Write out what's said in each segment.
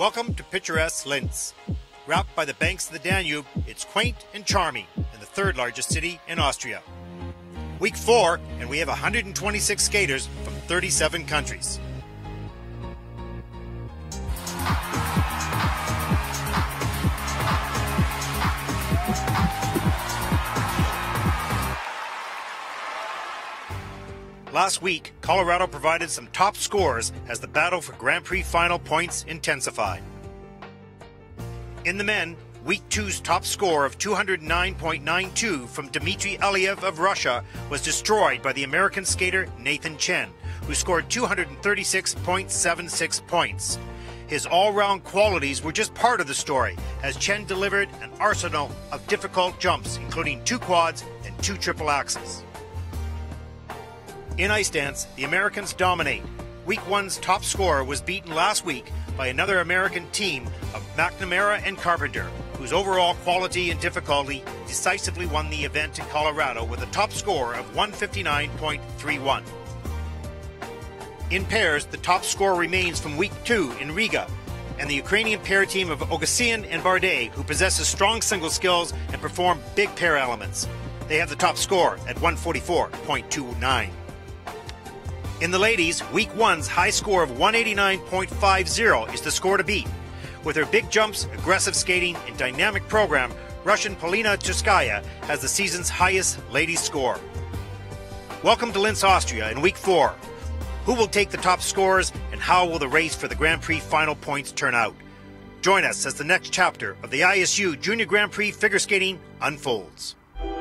Welcome to picturesque Linz. Wrapped by the banks of the Danube, it's quaint and charming, and the third largest city in Austria. Week 4, and we have 126 skaters from 37 countries. Last week, Colorado provided some top scores as the battle for Grand Prix final points intensified. In the men, Week 2's top score of 209.92 from Dmitry Aliev of Russia was destroyed by the American skater Nathan Chen, who scored 236.76 points. His all-round qualities were just part of the story, as Chen delivered an arsenal of difficult jumps, including 2 quads and 2 triple axels. In ice dance, the Americans dominate. Week 1's top scorer was beaten last week by another American team of McNamara and Carpenter, whose overall quality and difficulty decisively won the event in Colorado with a top score of 159.31. In pairs, the top score remains from Week 2 in Riga, and the Ukrainian pair team of Ogassian and Bardet, who possesses strong single skills and perform big pair elements. They have the top score at 144.29. In the ladies, Week 1's high score of 189.50 is the score to beat. With her big jumps, aggressive skating, and dynamic program, Russian Polina Tuskaya has the season's highest ladies score. Welcome to Linz, Austria in Week 4. Who will take the top scores, and how will the race for the Grand Prix final points turn out? Join us as the next chapter of the ISU Junior Grand Prix figure skating unfolds.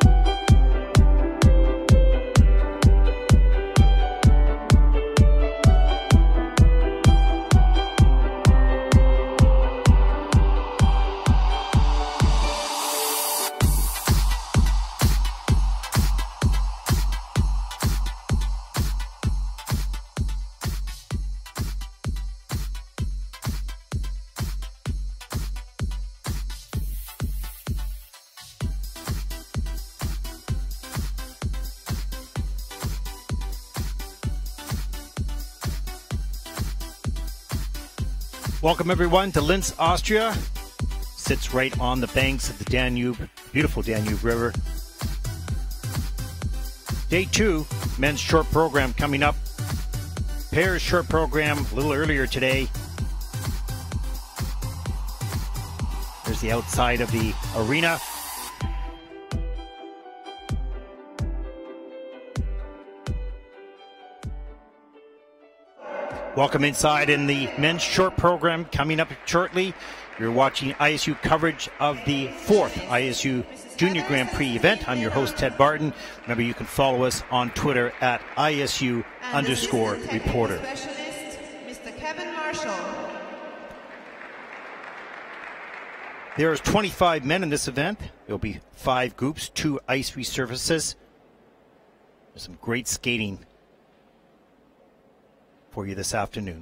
Welcome everyone to Linz, Austria. Sits right on the banks of the Danube, beautiful Danube River. Day 2, men's short program coming up. Pairs short program a little earlier today. There's the outside of the arena. Welcome inside in the men's short program coming up shortly. You're watching ISU coverage of the 4th ISU Junior Grand Prix event. I'm your host, Ted Barton. Remember, you can follow us on Twitter at ISU_reporter. Specialist, Mr. Kevin Marshall. There's 25 men in this event. There'll be 5 groups, 2 ice resurfaces. There's some great skating for you this afternoon.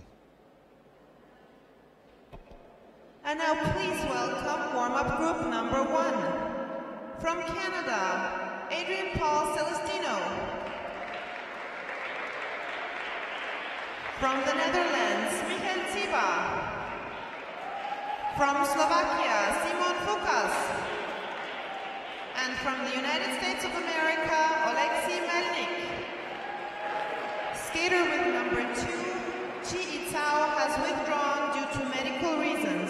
And now please welcome warm-up group number 1. From Canada, Adrian Paul Celestino. From the Netherlands, Michael Ziba. From Slovakia, Simon Fukas. And from the United States of America, Oleksiy Melnik. Skater with number 2, Chi Itzao, has withdrawn due to medical reasons.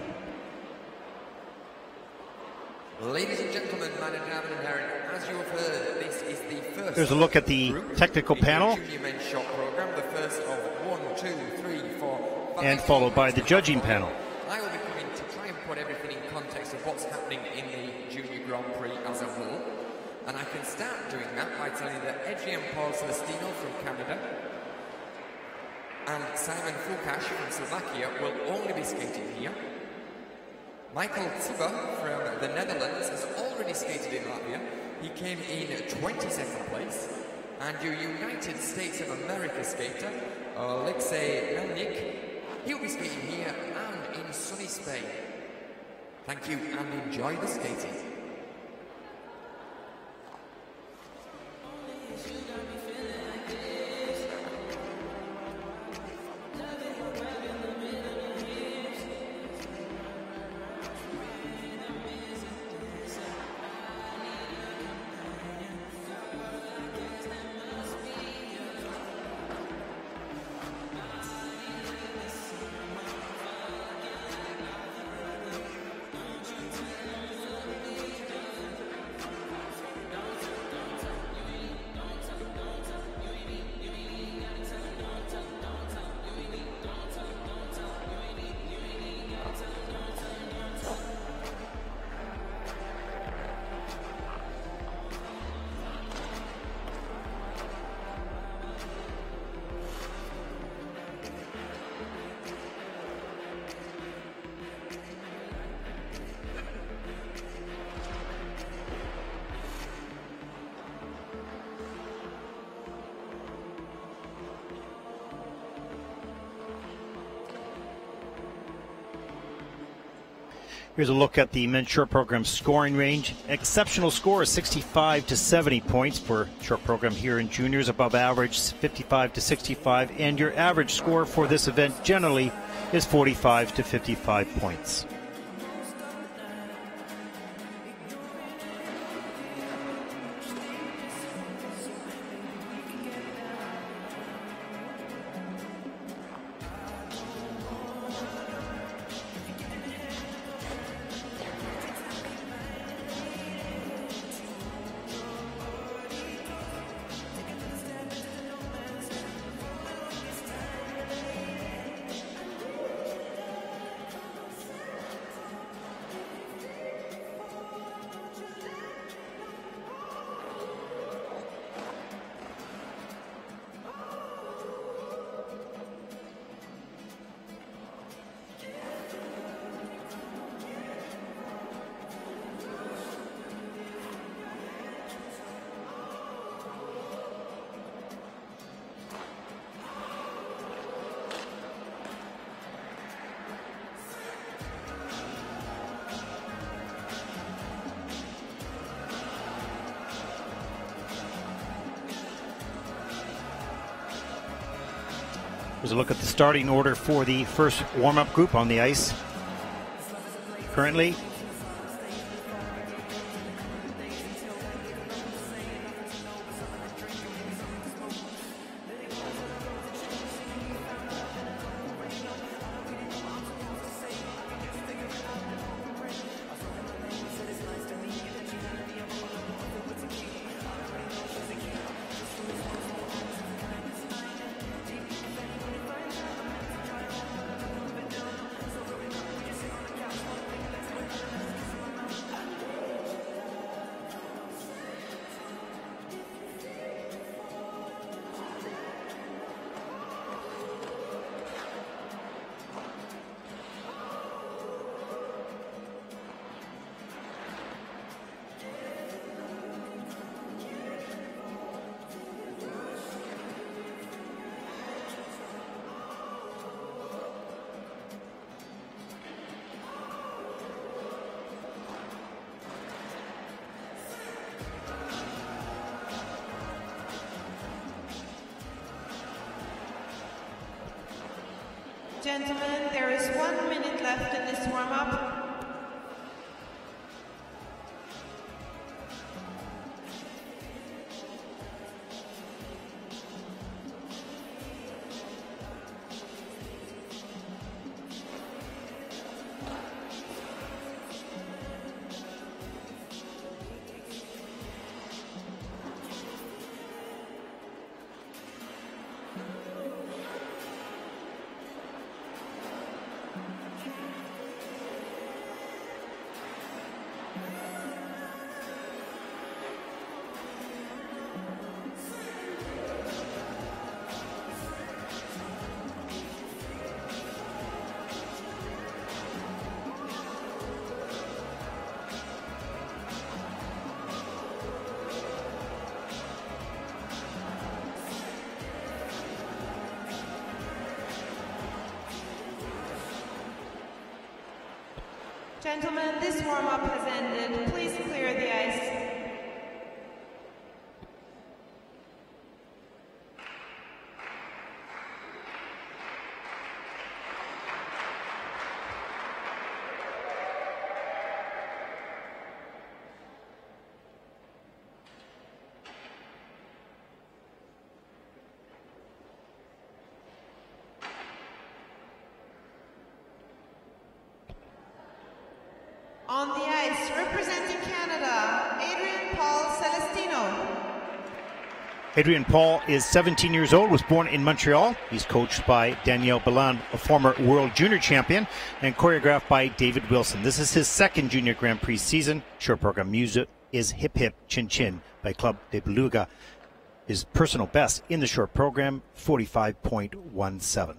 Ladies and gentlemen, meine Damen and Herren, as you have heard, this is the first. There's a look at the technical panel. Men's shot program, the first of 1, 2, 3, 4, 5, and followed by the judging panel. I will be coming to try and put everything in context of what's happening in the Junior Grand Prix as a whole. And I can start doing that by telling you that Adrian Paul Celestino from Canada and Simon Fukas from Slovakia will only be skating here. Michael Ziba from the Netherlands has already skated in Latvia. He came in 22nd place. And your United States of America skater, Oleksiy Melnik, he'll be skating here and in sunny Spain. Thank you and enjoy the skating. Here's a look at the men's short program scoring range. Exceptional score is 65 to 70 points for short program here in juniors. Above average, 55 to 65. And your average score for this event generally is 45 to 55 points. Here's a look at the starting order for the first warm-up group on the ice. Currently, gentlemen, there is 1 minute left in this warm-up. Gentlemen, this warm-up has ended. Please clear the ice. On the ice, representing Canada, Adrian Paul Celestino. Adrian Paul is 17 years old, was born in Montreal. He's coached by Danielle Balan, a former world junior champion, and choreographed by David Wilson. This is his second junior Grand Prix season. Short program music is Hip Hip Chin Chin by Club de Beluga. His personal best in the short program, 45.17.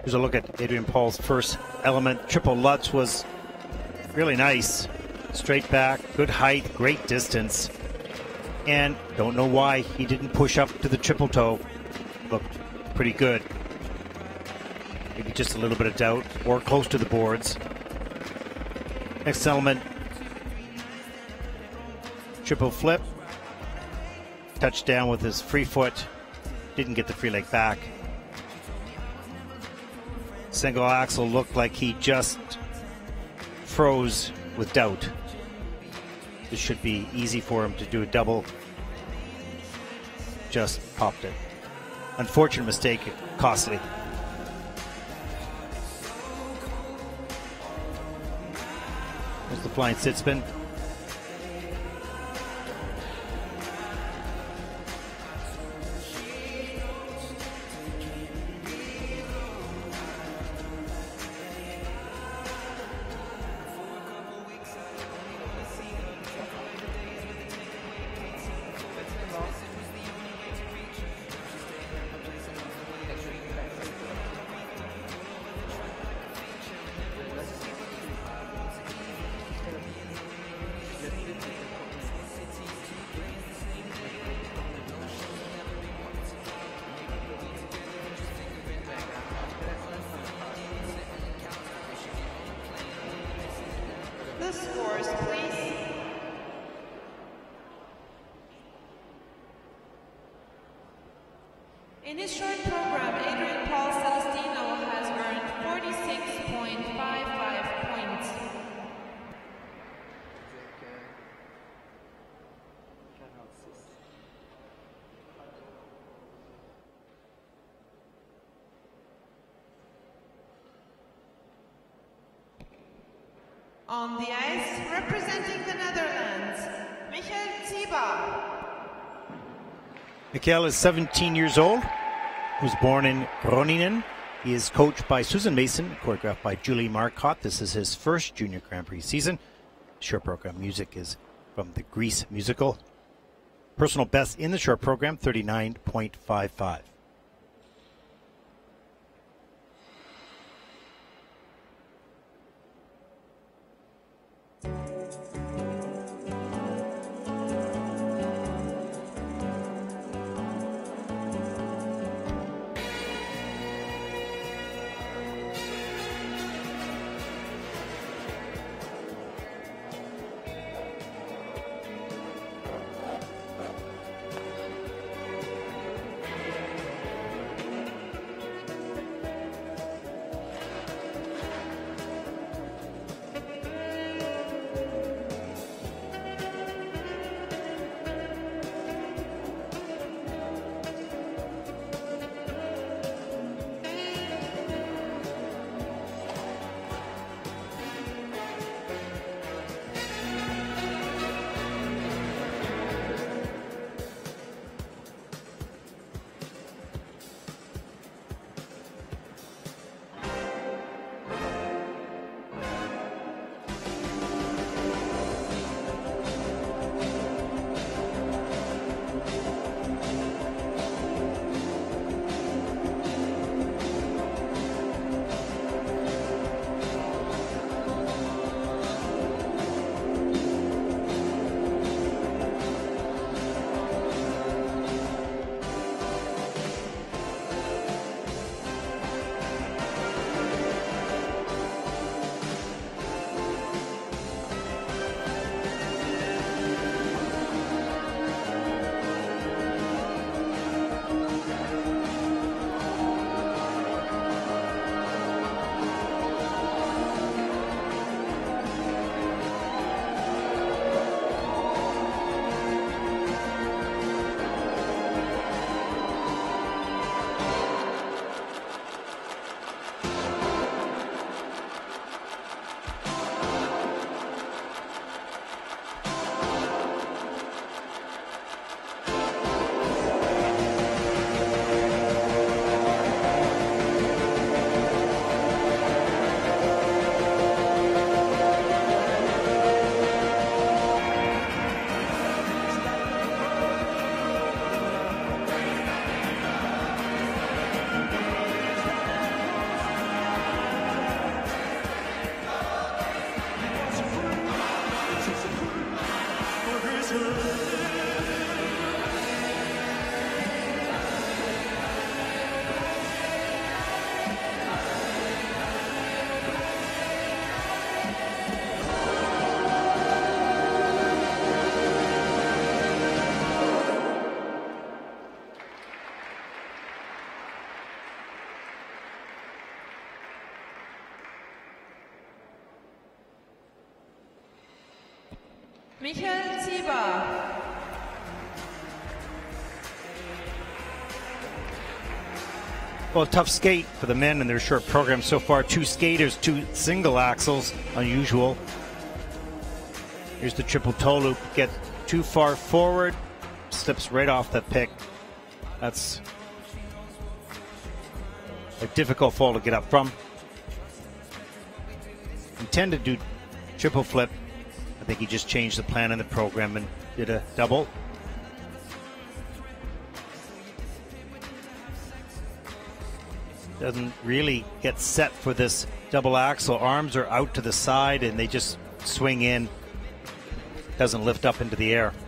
Here's a look at Adrian Paul's first element. Triple Lutz was really nice. Straight back, good height, great distance. And don't know why he didn't push up to the triple toe. Looked pretty good. Maybe just a little bit of doubt, or close to the boards. Next element, triple flip. Touchdown with his free foot. Didn't get the free leg back. Single axel looked like he just froze with doubt. This should be easy for him to do a double. Just popped it. Unfortunate mistake, costly. There's the flying sit spin. The scores, please. In his short program, Adrian Paul Celestino has earned 46.55 points. On the ice, representing the Netherlands, Michael Ziba. Michael is 17 years old. He was born in Groningen. He is coached by Susan Mason, choreographed by Julie Marcotte. This is his first Junior Grand Prix season. Short program music is from the Grease musical. Personal best in the short program, 39.55. Ziba. Well, tough skate for the men in their short program so far. 2 skaters, 2 single axles, unusual. Here's the triple toe loop. Get too far forward, slips right off that pick. That's a difficult fall to get up from. Intended to do triple flip. I think he just changed the plan in the program and did a double. Doesn't really get set for this double axle. Arms are out to the side and they just swing in. Doesn't lift up into the air.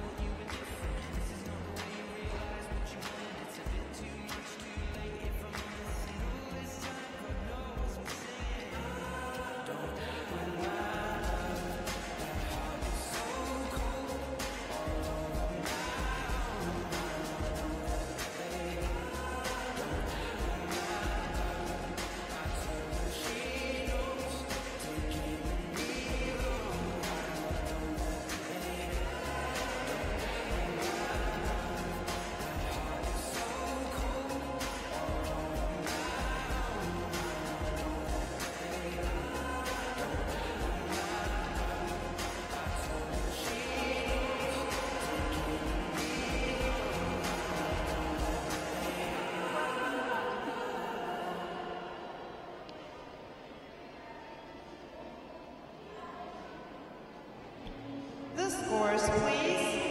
The scores, please.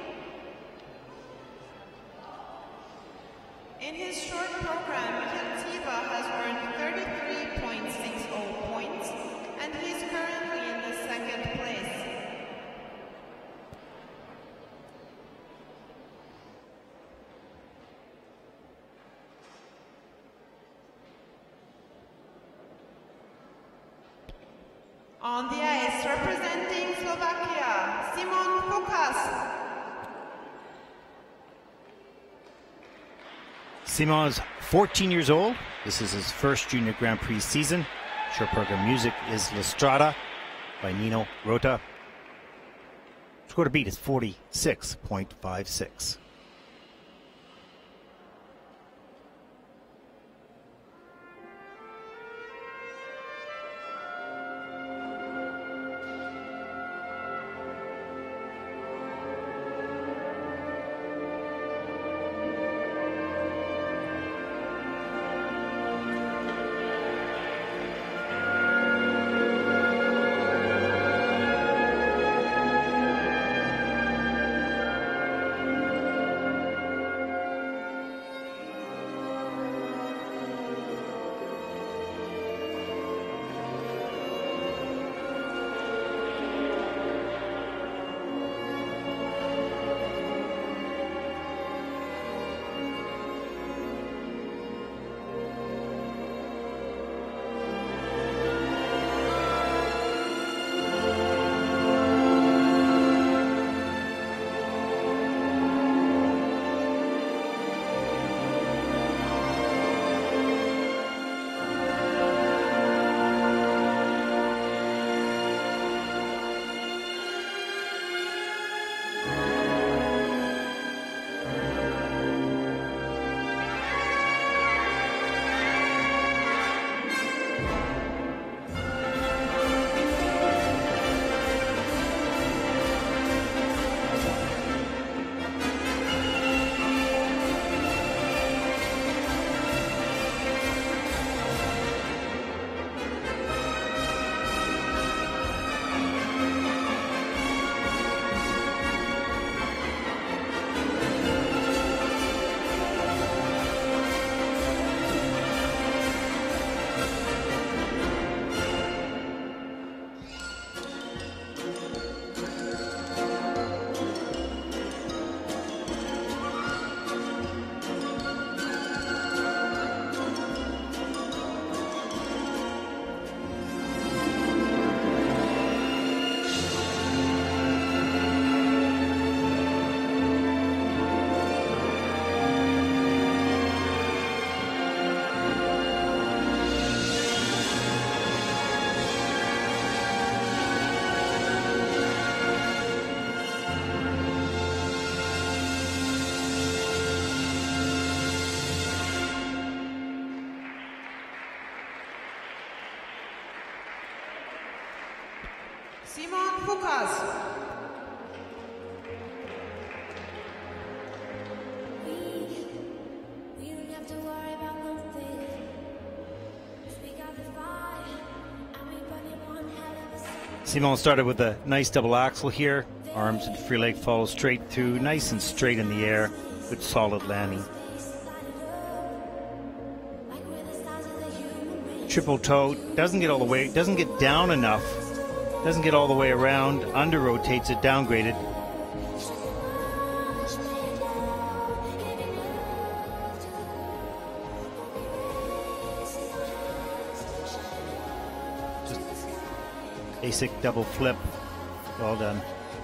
In his short program, Ziba has earned 33.60 points, and he's currently in the 2nd place. On the ice, representing Slovakia, Simon Fukas. Simon is 14 years old. This is his first Junior Grand Prix season. Short program music is La Strada by Nino Rota. Score to beat is 46.56. Simon Fukas. Simon started with a nice double axel here. Arms and free leg follow straight through, nice and straight in the air. Good solid landing. Triple toe, doesn't get all the way, doesn't get down enough, doesn't get all the way around, under rotates it, downgraded. Basic double flip, well done.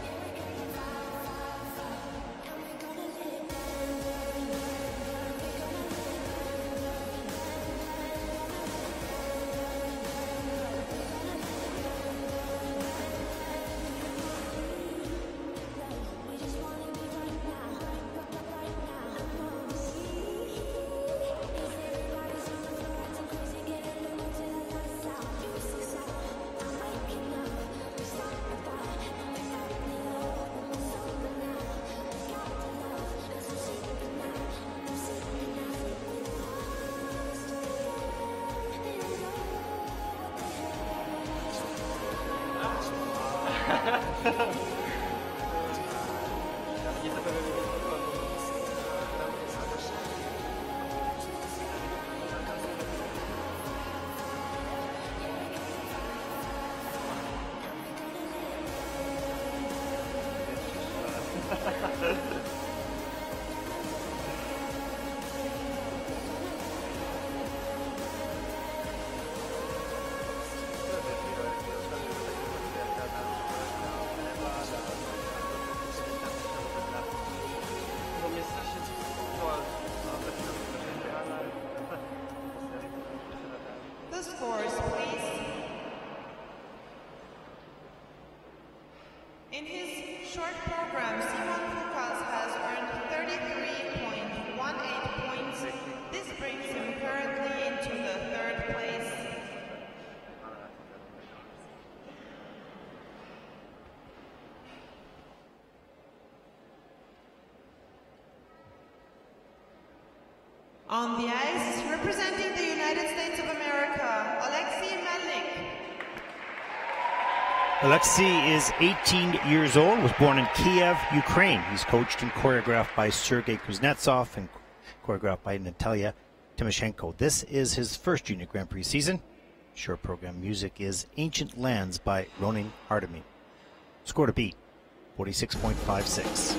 The scores, please. In his short program, Simon Fukas has earned 33.18 points. This brings him currently into the third place. On the ice, representing the United States of America, Alexei is 18 years old, was born in Kiev, Ukraine. He's coached and choreographed by Sergei Kuznetsov and choreographed by Natalia Timoshenko. This is his first Junior Grand Prix season. Short program music is Ancient Lands by Ronin Hardami. Score to beat, 46.56.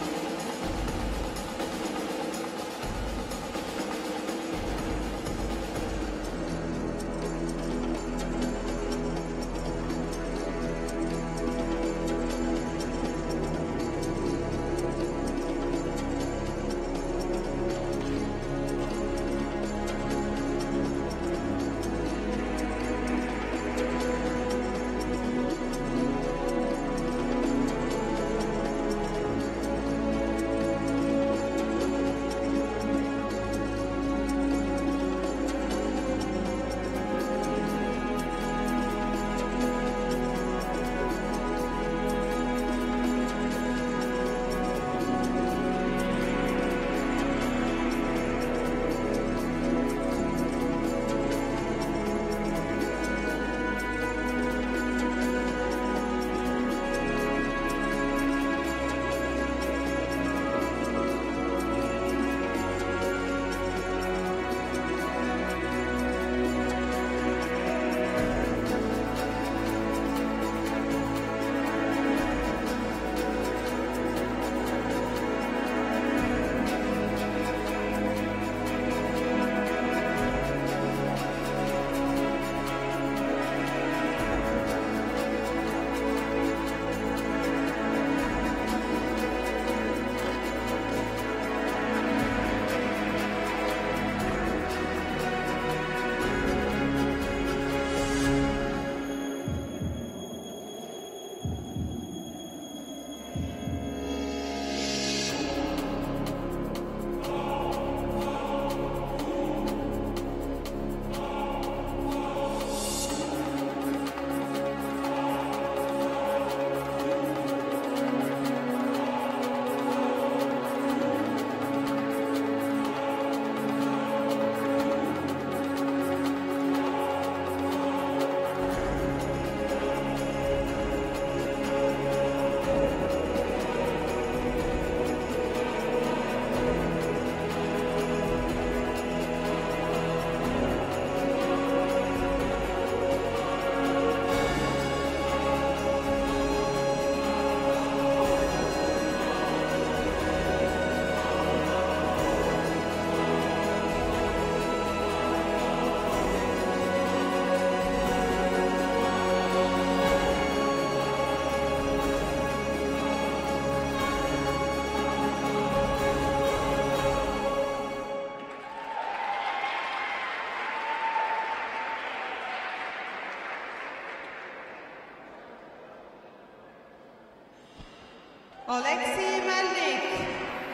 Melnik.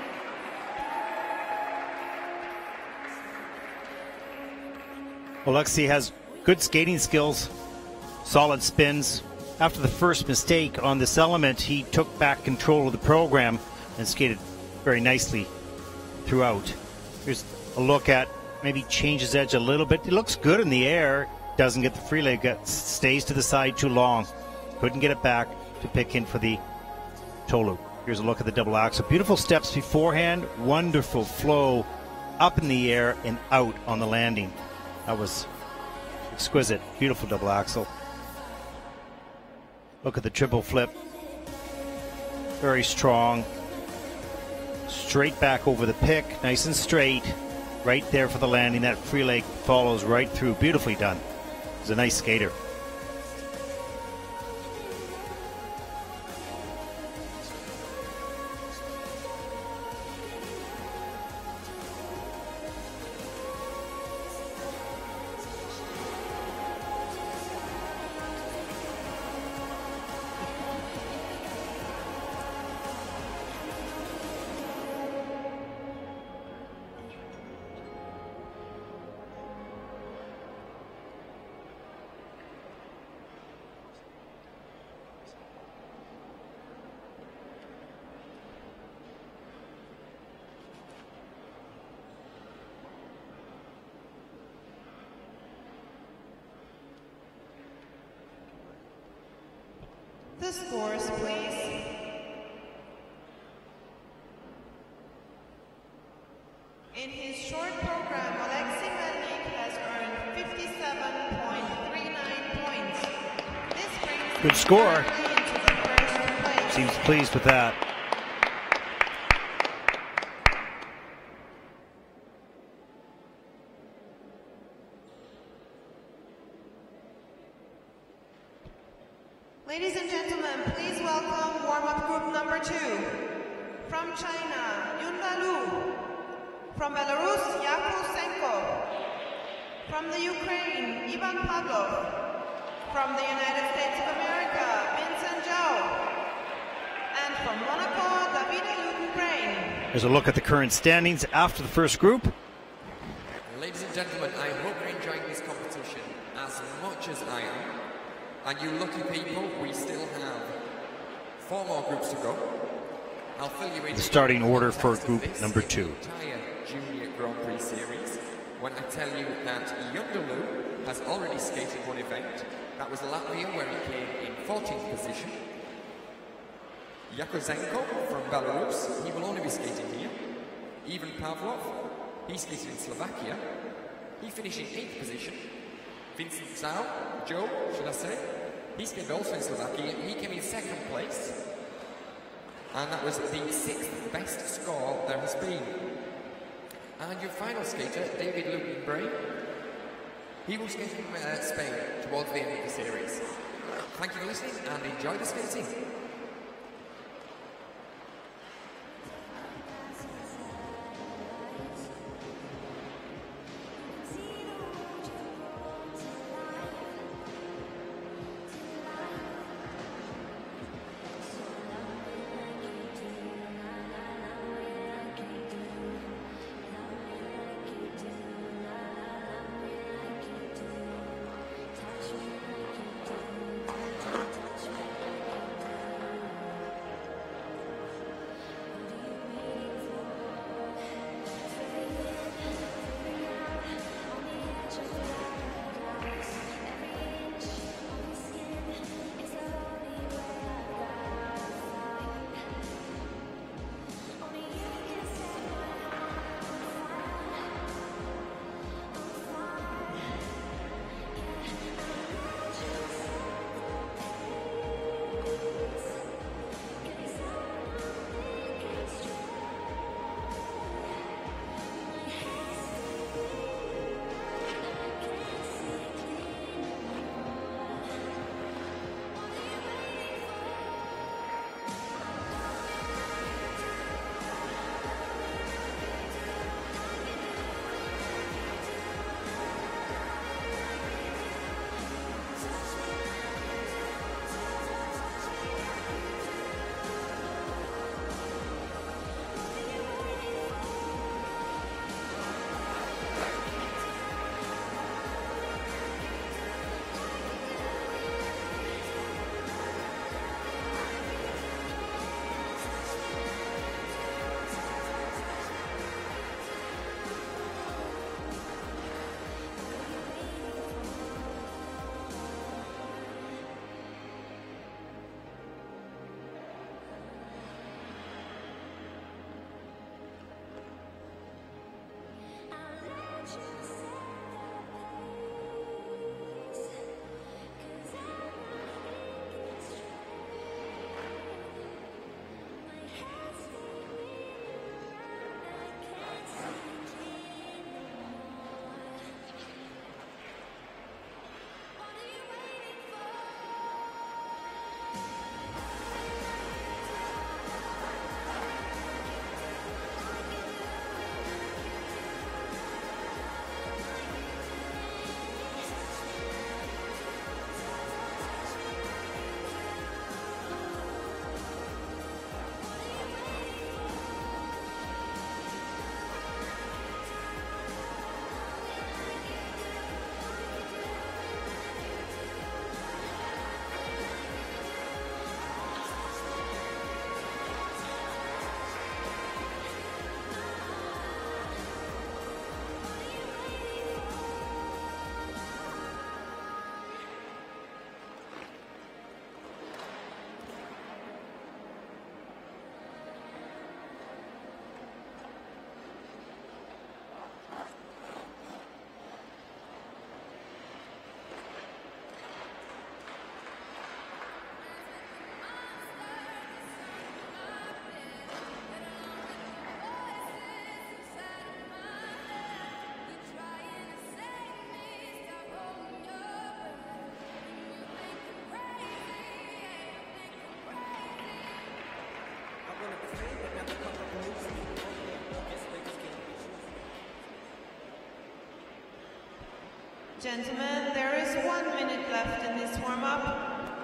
Alexei has good skating skills, solid spins. After the first mistake on this element, he took back control of the program and skated very nicely throughout. Here's a look at maybe change his edge a little bit. He looks good in the air, doesn't get the free leg, stays to the side too long. Couldn't get it back to pick in for the toe loop. Here's a look at the double axel. Beautiful steps beforehand, wonderful flow up in the air and out on the landing. That was exquisite, beautiful double axel. Look at the triple flip. Very strong. Straight back over the pick, nice and straight. Right there for the landing. That free leg follows right through. Beautifully done. He's a nice skater. The scores, please. In his short program, Alexei Melnik has earned 57.39 points. This brings good score. him into the first place. Seems pleased with that. Ladies and gentlemen, please welcome warm-up group number 2. From China, Yunda Lu. From Belarus, Yakusenko. From the Ukraine, Ivan Pavlov. From the United States of America, Vincent Zhao. And from Monaco, Davide Ukraine. There's a look at the current standings after the first group. Ladies and gentlemen, I hope you're enjoying this competition as much as I am. And you lucky people, we still have 4 more groups to go. I'll fill you in The starting order for group number 2. Entire Junior Grand Prix series when I tell you that Yundelu has already skated one event. That was Latvia, where he came in 14th position. Yakozenko from Belarus, he will only be skating here. Ivan Pavlov, he skated in Slovakia. He finished in 8th position. Vincent Zhao, Joe, should I say? He skated also in Slovakia. He came in 2nd place. And that was the 6th best score there has been. And your final skater, David Lukenbray, he will skate from Spain towards the end of the series. Thank you for listening and enjoy the skating. Gentlemen, there is 1 minute left in this warm-up.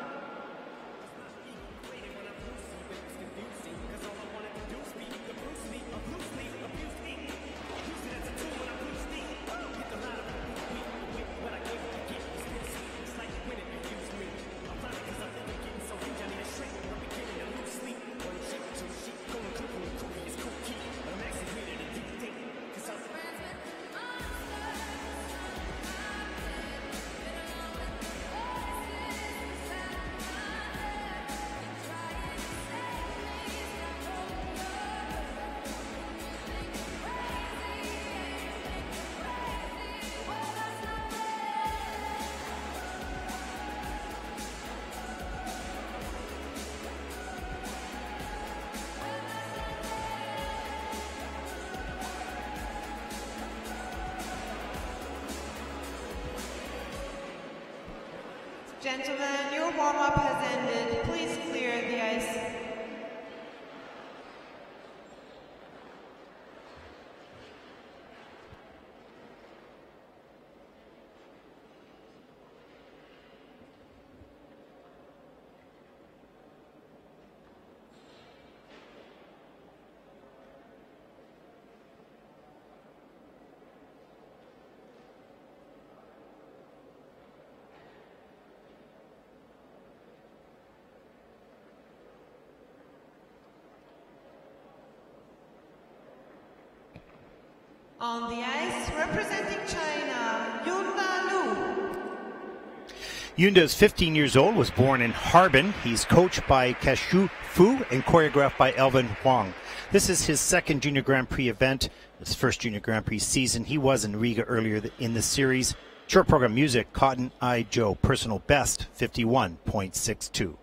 Gentlemen, your warm-up has ended. Please clear the ice. On the ice, representing China, Yunda Lu. Yunda is 15 years old, was born in Harbin. He's coached by Kashu Fu and choreographed by Elvin Huang. This is his second Junior Grand Prix event, his first Junior Grand Prix season. He was in Riga earlier in the series. Short program music, Cotton Eye Joe, personal best, 51.62.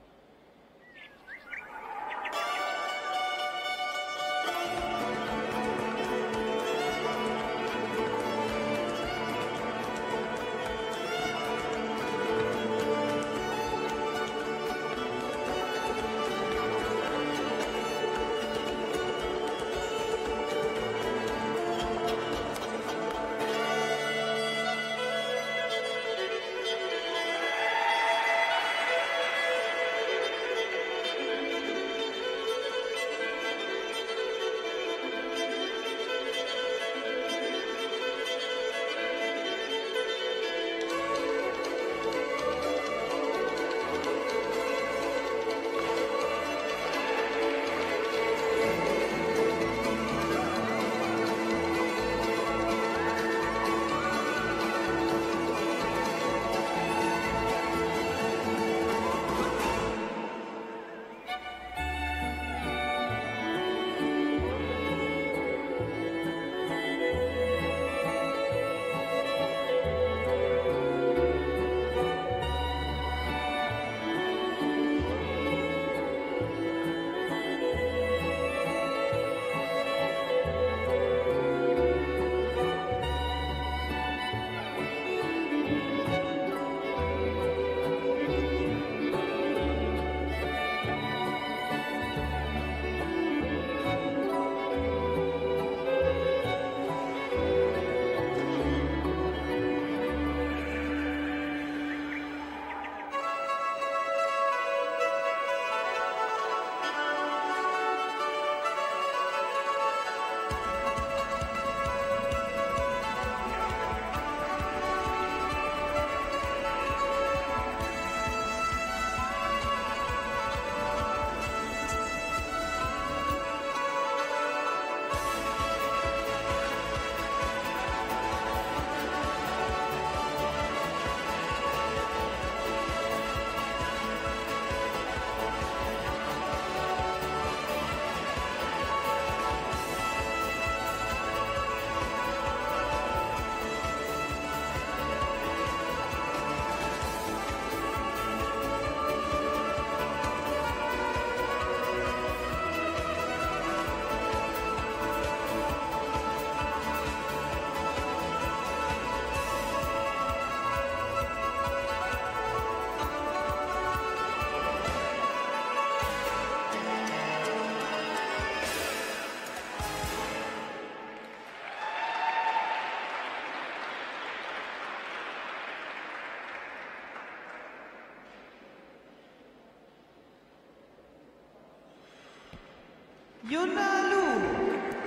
Yunda Lu.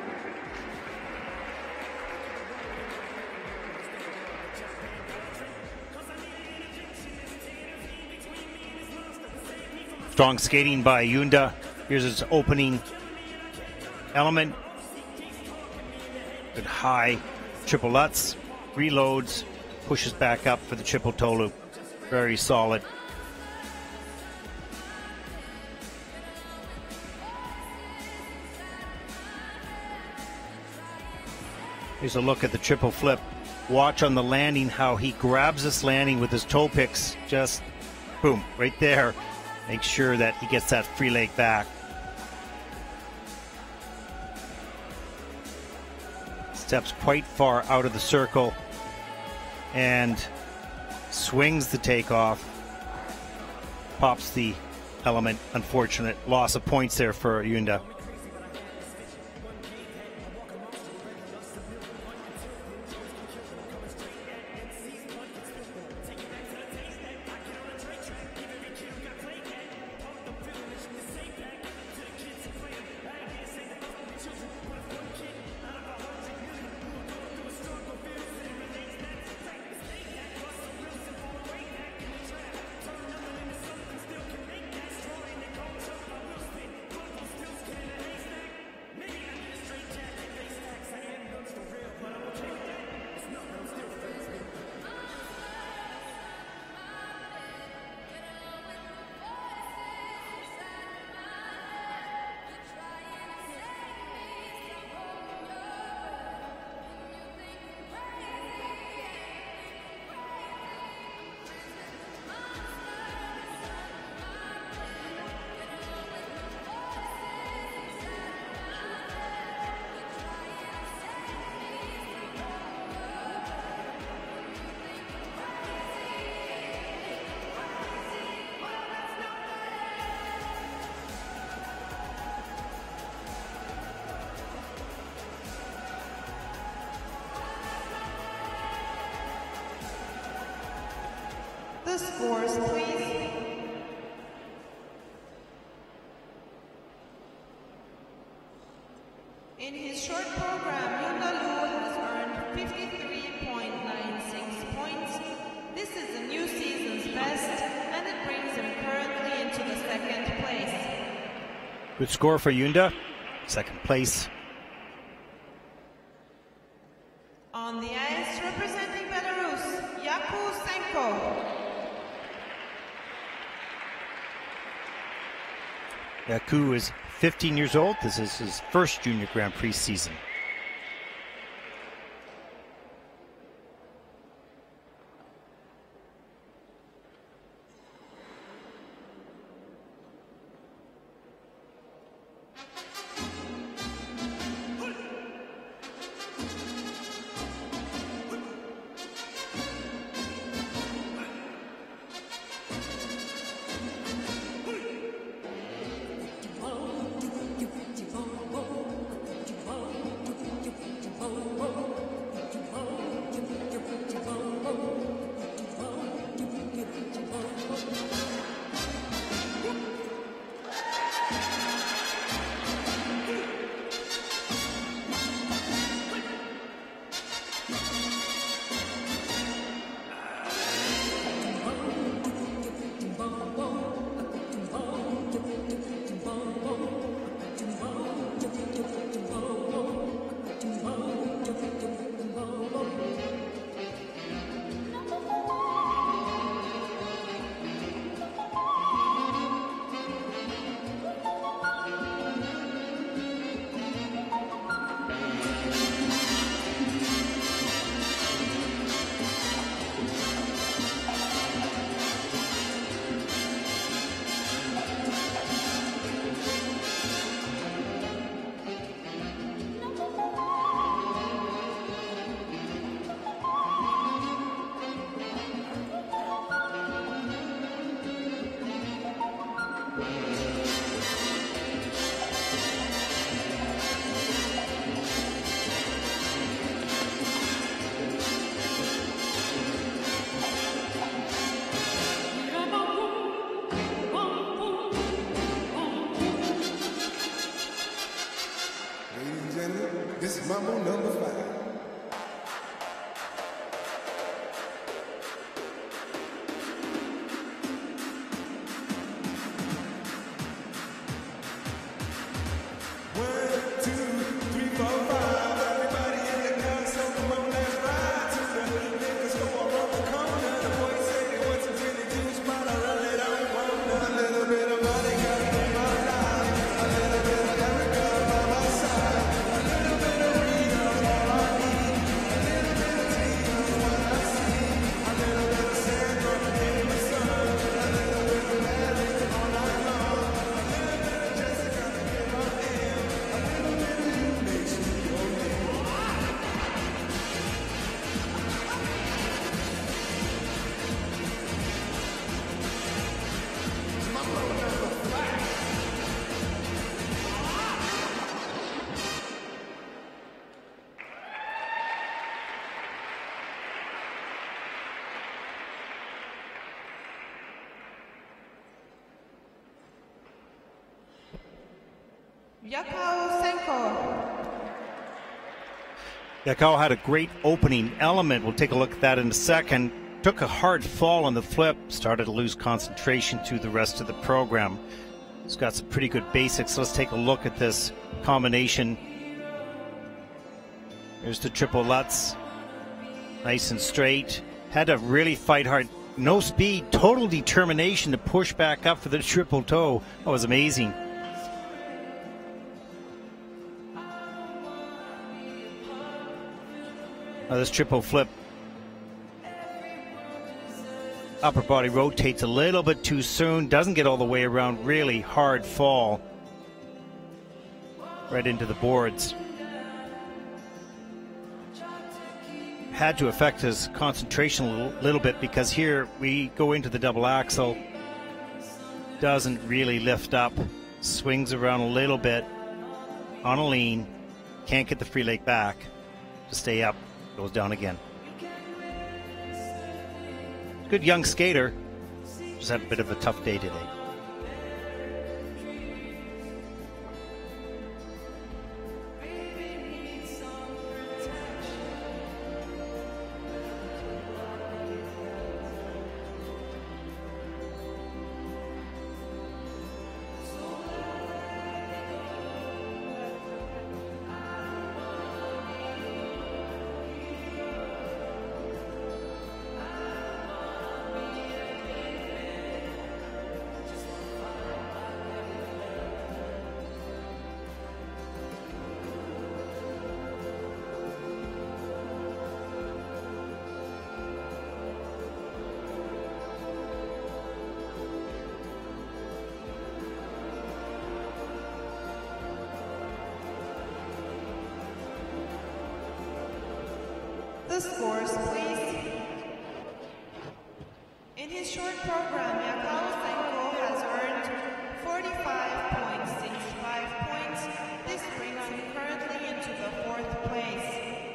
Strong skating by Yunda. Here's his opening element. Good high triple lutz, reloads, pushes back up for the triple toe loop. Very solid. Here's a look at the triple flip. Watch on the landing how he grabs this landing with his toe picks. Just boom, right there. Make sure that he gets that free leg back. Steps quite far out of the circle and swings the takeoff. Pops the element. Unfortunate loss of points there for Yunda. The scores, please. In his short program, Yunda Lu has earned 53.96 points. This is the new season's best, and it brings him currently into the second place. Good score for Yunda. Second place. On the ice, representing Belarus, Yaku Senko. Yaku is 15 years old. This is his first Junior Grand Prix season. Mambo number 5. Yakao had a great opening element. We'll take a look at that in a second. Took a hard fall on the flip, started to lose concentration through the rest of the program. He's got some pretty good basics. Let's take a look at this combination. There's the triple Lutz. Nice and straight. Had to really fight hard. No speed, total determination to push back up for the triple toe. That was amazing. Now this triple flip, upper body rotates a little bit too soon, doesn't get all the way around, really hard fall right into the boards. Had to affect his concentration a little bit because here we go into the double axel, doesn't really lift up, swings around a little bit on a lean, can't get the free leg back to stay up. Goes down again. Good young skater. Just had a bit of a tough day today. The scores, please. In his short program, Yakao has earned 45.65 points. This brings him currently into the 4th place.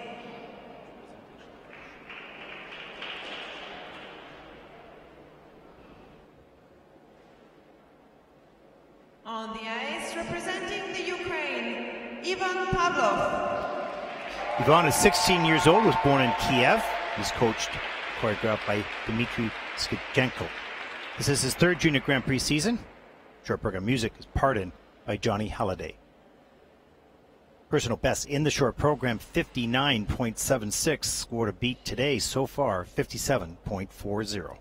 On the ice, representing the Ukraine, Ivan Pavlov. Ivan is 16 years old, was born in Kiev. He's coached, choreographed by Dmitry Skitchenko. This is his 3rd Junior Grand Prix season. Short program music is Pardon by Johnny Halliday. Personal best in the short program, 59.76. Score to beat today so far, 57.40.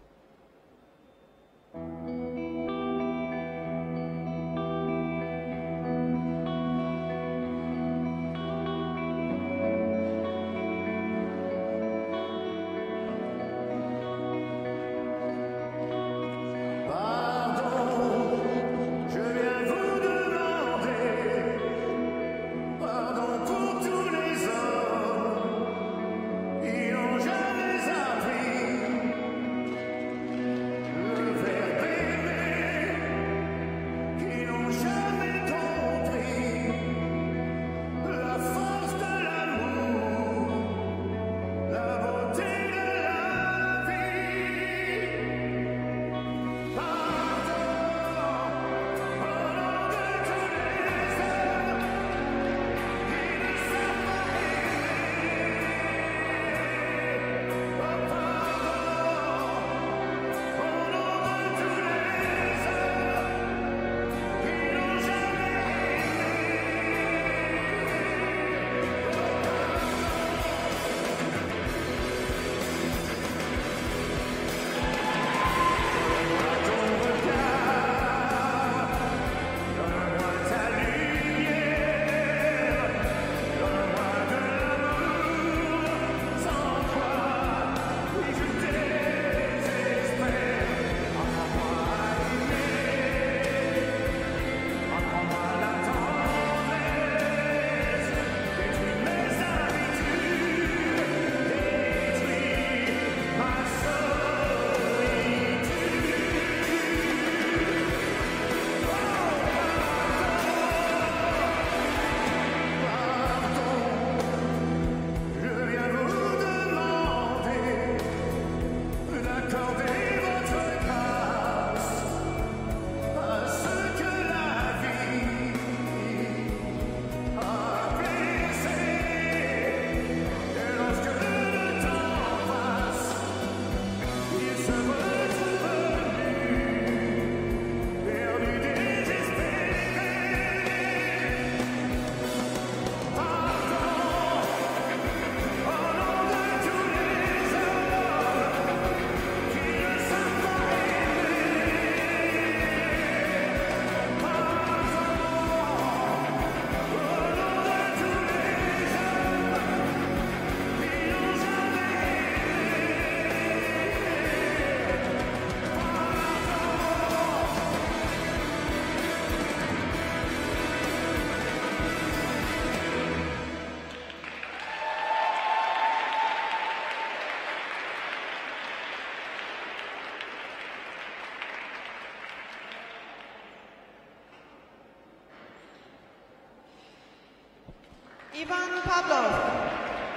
Ivan Pavlov.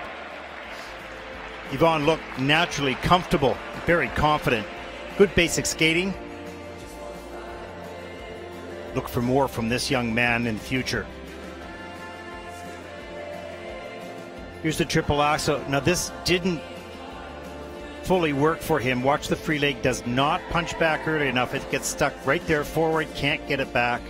Ivan looked naturally comfortable, very confident. Good basic skating. Look for more from this young man in the future. Here's the triple axel. Now this didn't fully work for him. Watch, the free leg does not punch back early enough. It gets stuck right there forward, can't get it back.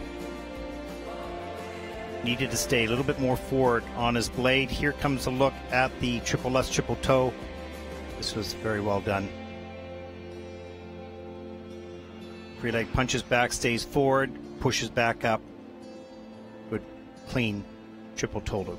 Needed to stay a little bit more forward on his blade. Here comes a look at the triple S triple toe. This was very well done. Free leg punches back, stays forward, pushes back up. Good, clean triple toe loop.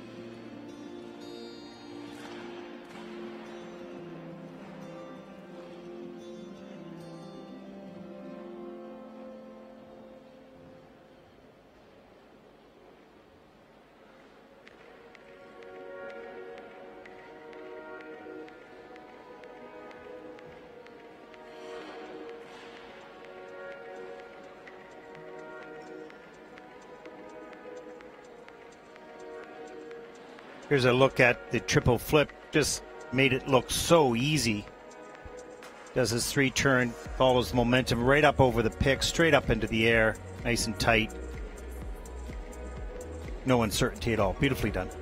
Here's a look at the triple flip. Just made it look so easy. Does his 3-turn, follows momentum right up over the pick, straight up into the air, nice and tight. No uncertainty at all. Beautifully done.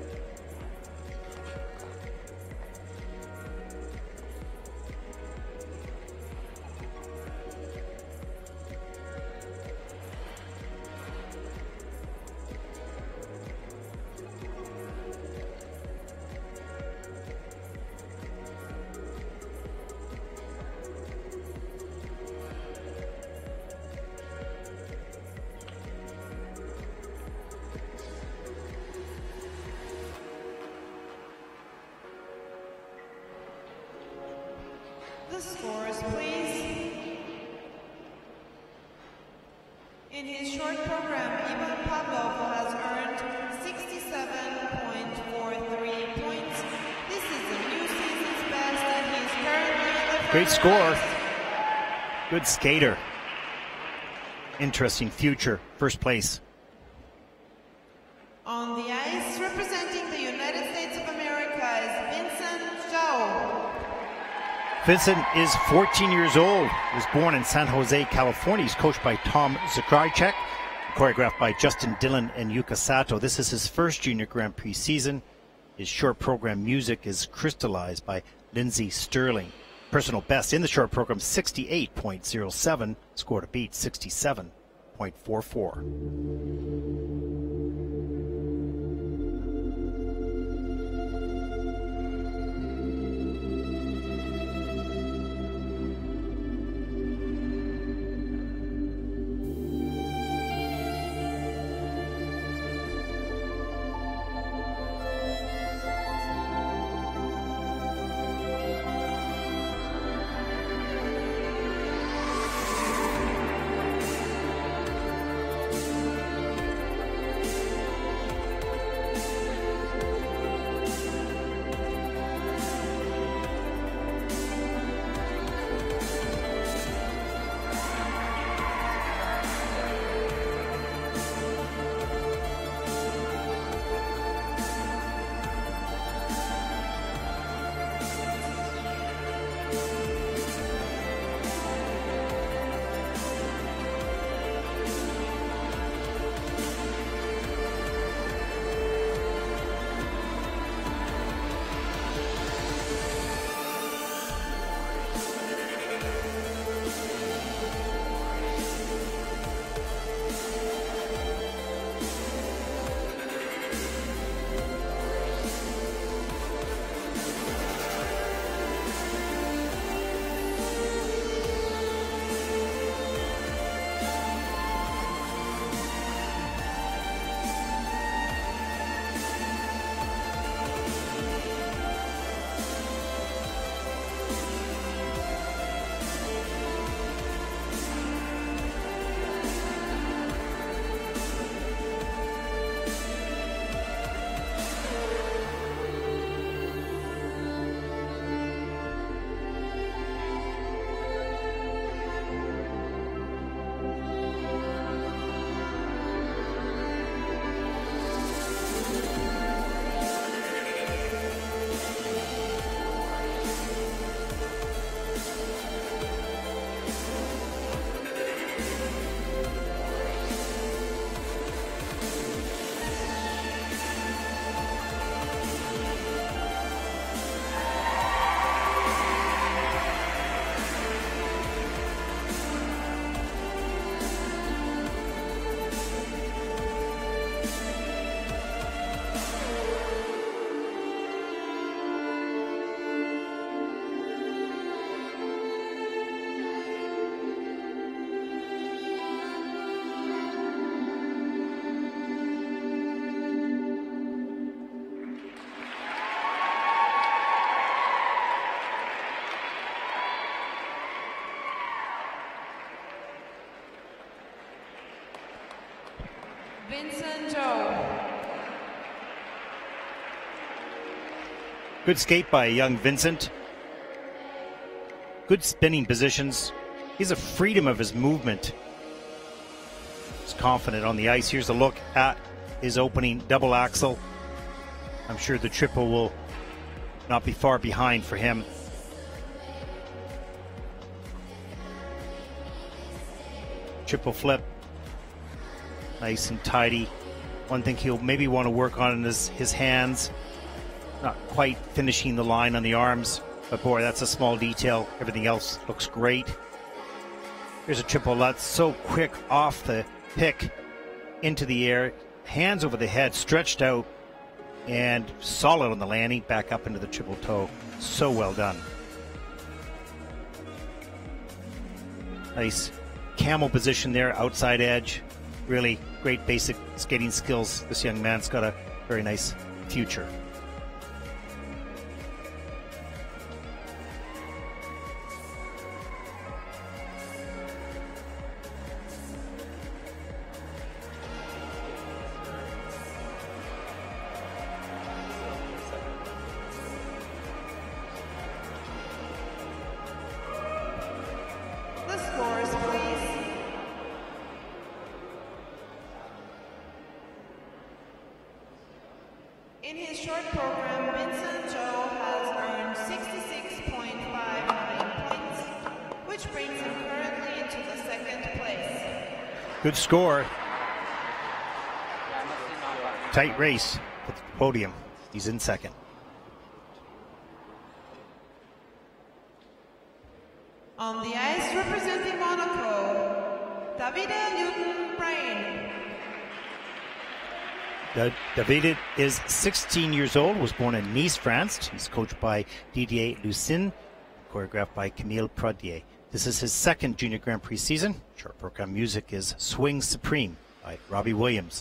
The scores, please. In his short program, Ivan Pavlov has earned 67.43 points. This is the new season's best, and he's currently in the Great score. Good skater. Interesting future. First place. On the ice, representing the United States of America, is Vincent Zhao. Vincent is 14 years old. He was born in San Jose, California. He's coached by Tom Zakrajcek, choreographed by Justin Dillon and Yuka Sato. This is his first Junior Grand Prix season. His short program music is crystallized by Lindsay Sterling. Personal best in the short program, 68.07. Score to beat, 67.44. Vincent Joe. Good skate by young Vincent. Good spinning positions. He's a freedom of his movement. He's confident on the ice. Here's a look at his opening double axel. I'm sure the triple will not be far behind for him. Triple flip. Nice and tidy. One thing he'll maybe want to work on is his hands. Not quite finishing the line on the arms, but boy, that's a small detail. Everything else looks great. Here's a triple Lutz, so quick off the pick into the air, hands over the head, stretched out, and solid on the landing, back up into the triple toe. So well done. Nice camel position there, outside edge. Really great basic skating skills. This young man's got a very nice future. In his short program, Vincent Joe has earned 66.59 points, which brings him currently into the second place. Good score. Tight race at the podium. He's in second. On the ice representing Monaco, Davide Newton-Brain. David is 16 years old, was born in Nice, France. He's coached by Didier Lucin, choreographed by Camille Pradier. This is his second Junior Grand Prix season. Short program music is Swing Supreme by Robbie Williams.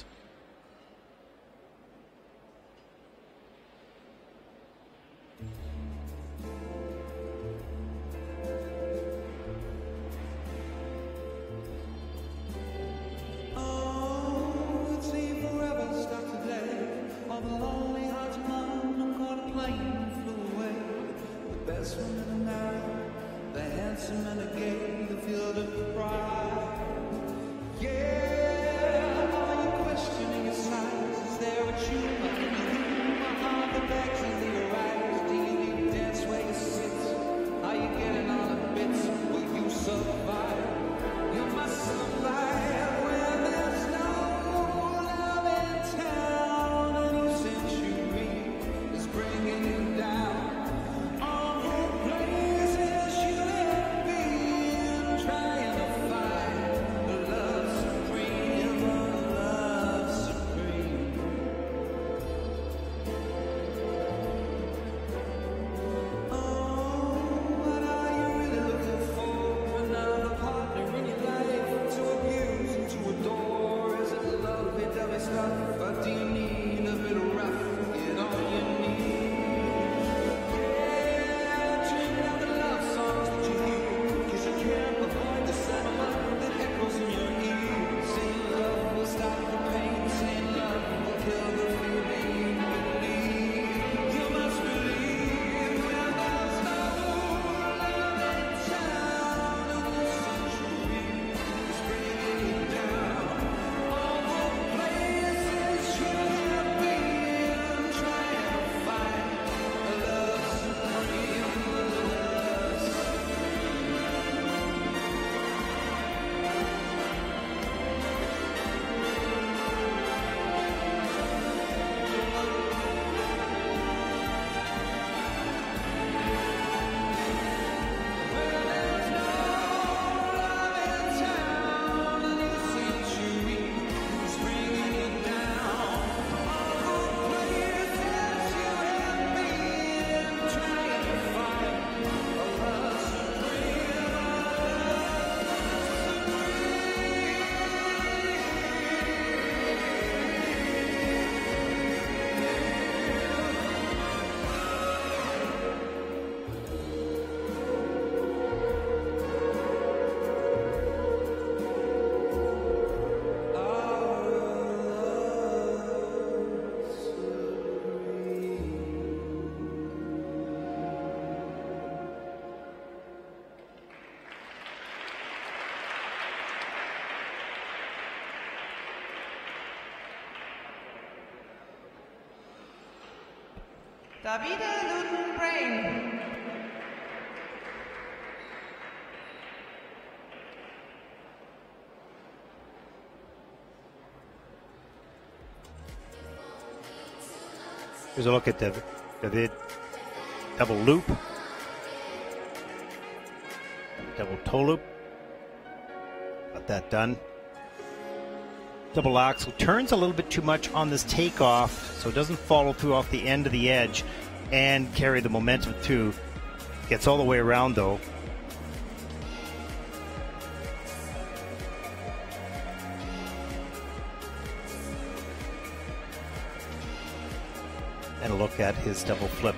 Davide Ludenbrain. Here's a look at David. Double loop. Double toe loop. Got that done. Double axle. Turns a little bit too much on this takeoff, so it doesn't follow through off the end of the edge and carry the momentum through. Gets all the way around though. And a look at his double flip.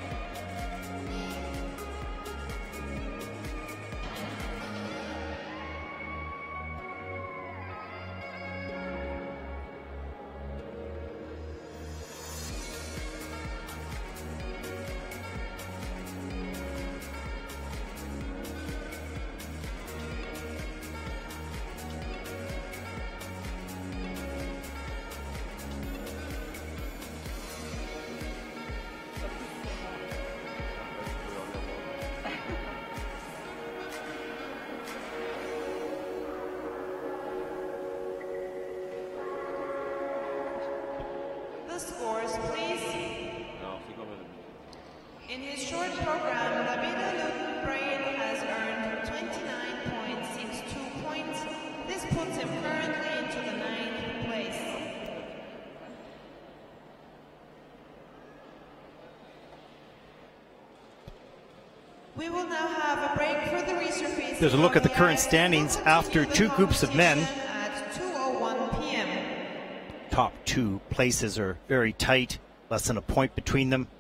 Scores, please. In his short program, Davide Ludenbrain has earned 29.62 points. This puts him currently into the 9th place. We will now have a break for the resurfacing. There's a look at the current standings after two groups of men. At 2:01 p.m. Top two places are very tight, less than a point between them.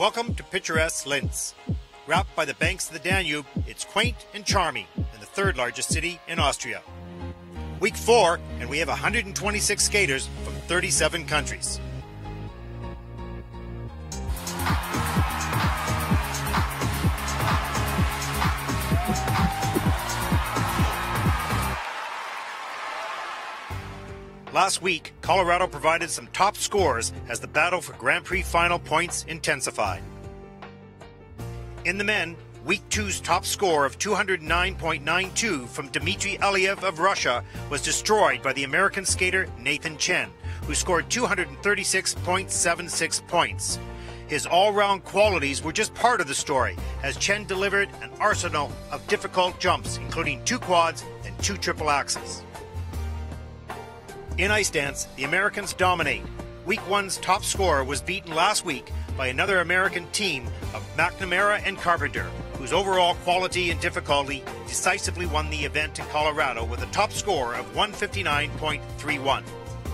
Welcome to picturesque Linz. Wrapped by the banks of the Danube, it's quaint and charming, and the third largest city in Austria. Week 4, and we have 126 skaters from 37 countries. Last week, Colorado provided some top scores as the battle for Grand Prix final points intensified. In the men, Week 2's top score of 209.92 from Dmitry Aliev of Russia was destroyed by the American skater Nathan Chen, who scored 236.76 points. His all-round qualities were just part of the story, as Chen delivered an arsenal of difficult jumps, including 2 quads and 2 triple axels. In ice dance, the Americans dominate. Week 1's top scorer was beaten last week by another American team of McNamara and Carpenter, whose overall quality and difficulty decisively won the event in Colorado with a top score of 159.31.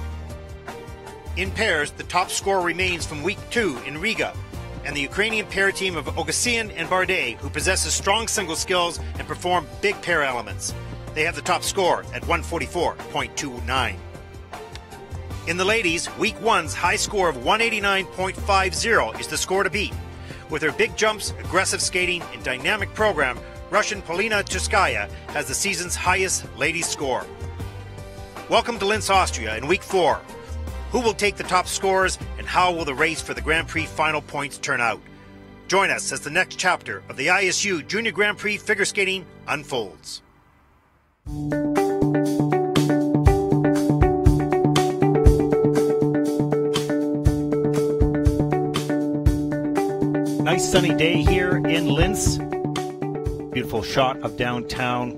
In pairs, the top score remains from Week 2 in Riga, and the Ukrainian pair team of August and Bardet, who possesses strong single skills and perform big pair elements. They have the top score at 144.29. In the ladies, Week 1's high score of 189.50 is the score to beat. With her big jumps, aggressive skating, and dynamic program, Russian Polina Tuskaya has the season's highest ladies score. Welcome to Linz, Austria in Week 4. Who will take the top scores, and how will the race for the Grand Prix final points turn out? Join us as the next chapter of the ISU Junior Grand Prix figure skating unfolds. Nice sunny day here in Linz. Beautiful shot of downtown.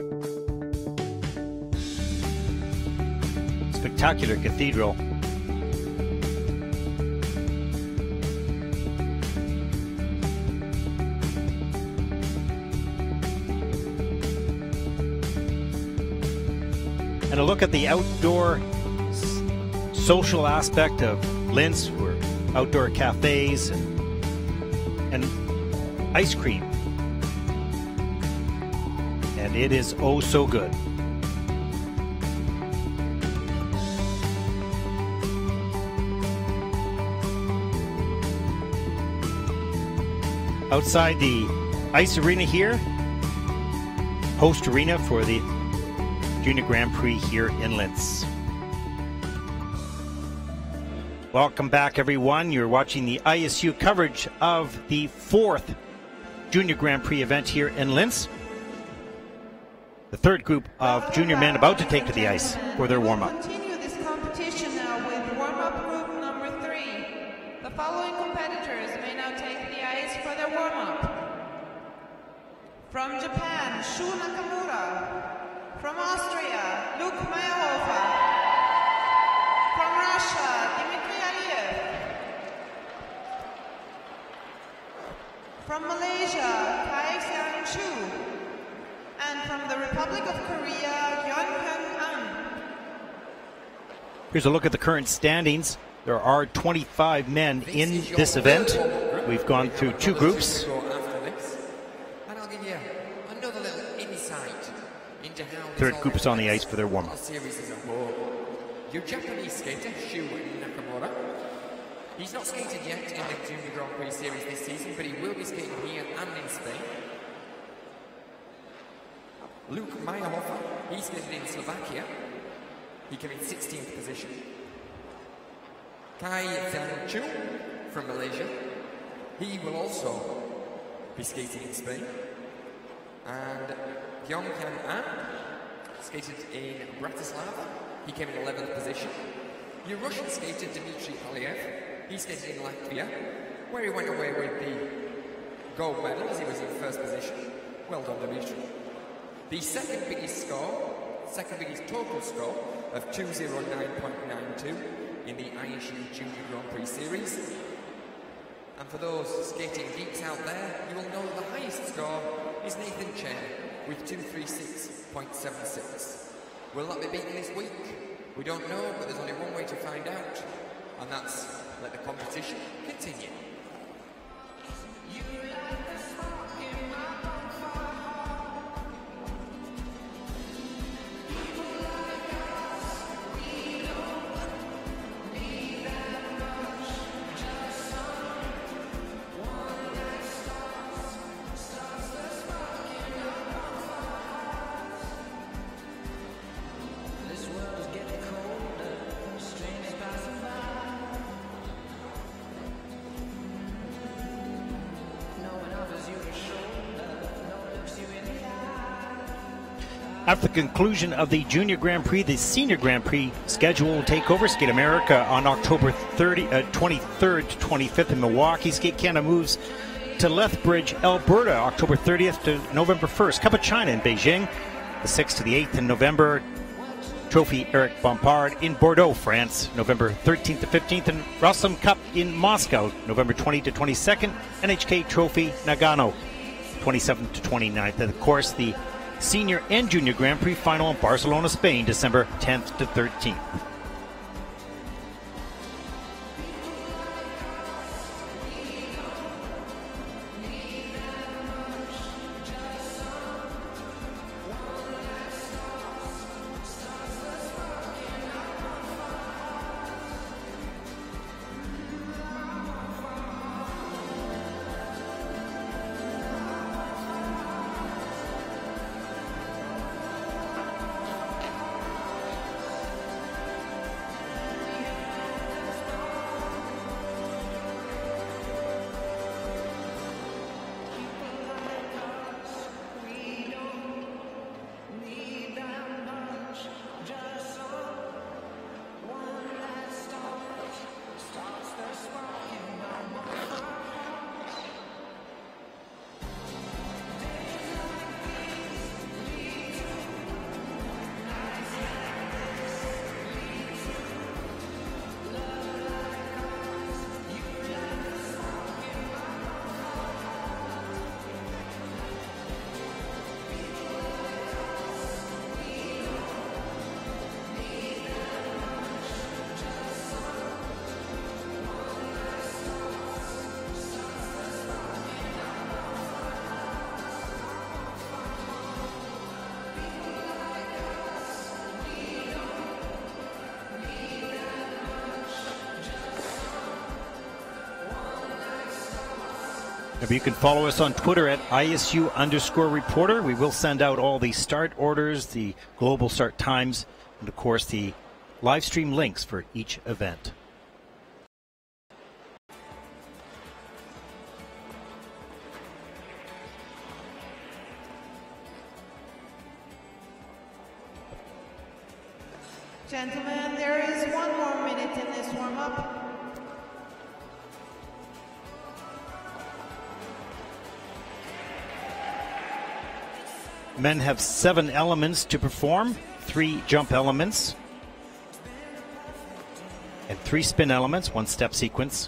Spectacular cathedral. And a look at the outdoor social aspect of Linz, where outdoor cafes and ice cream, and it is oh so good. Outside the ice arena here, host arena for the Junior Grand Prix here in Linz. Welcome back, everyone. You're watching the ISU coverage of the 4th Junior Grand Prix event here in Linz. The third group of junior men about to take to the ice for their warm-up. Continue this competition now with warm-up group number 3. The following competitors may now take the ice for their warm-up. From Japan, Shu Nakamura. From Austria, Luke Meyerhofer. From Russia, Dmitry Aliev. From Malaysia, Kai Xiang Chu. And from the Republic of Korea, Yeonhyun An. Here's a look at the current standings. There are 25 men in this event. We've gone through 2 groups. And I'll give you another little insight into how Third group is on the ice for their warm-up. Your Japanese skater, Shu Nakamura, he's not skated yet in the Junior Grand Prix Series this season, but he will be skating here and in Spain. Luke Meyerhofer, he skated in Slovakia. He came in 16th position. Kai Xiang Chu from Malaysia, he will also be skating in Spain. And Yeonhyun An skated in Bratislava. He came in 11th position. Your Russian skater Dmitry Aliev, he skated in Latvia, where he went away with the gold medal as he was in 1st position. Well done, Dmitry. The second biggest total score of 209.92 in the ISU Junior Grand Prix Series. And for those skating geeks out there, you will know the highest score is Nathan Chen with 236.76. Will that be beaten this week? We don't know, but there's only one way to find out, and that's let the competition continue. After the conclusion of the Junior Grand Prix, the Senior Grand Prix schedule will take over. Skate America on October 23rd to 25th in Milwaukee. Skate Canada moves to Lethbridge, Alberta, October 30th to November 1st. Cup of China in Beijing, the 6th to the 8th in November. Trophy Eric Bompard in Bordeaux, France, November 13th to 15th. And Rossum Cup in Moscow, November 20 to 22nd. NHK Trophy Nagano, 27th to 29th. And of course, the Senior and Junior Grand Prix final in Barcelona, Spain, December 10th to 13th. You can follow us on Twitter at ISU_reporter. We will send out all the start orders, the global start times, and of course the live stream links for each event. Gentlemen, there is 1 more minute in this warm-up. Men have 7 elements to perform, 3 jump elements, and 3 spin elements, 1 step sequence.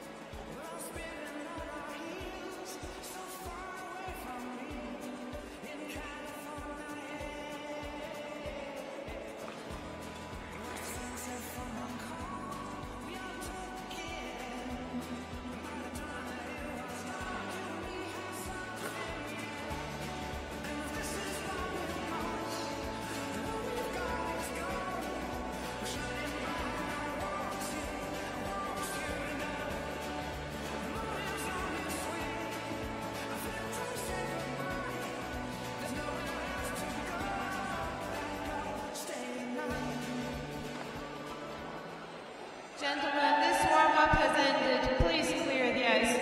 Gentlemen, this warm-up has ended. Please clear the ice.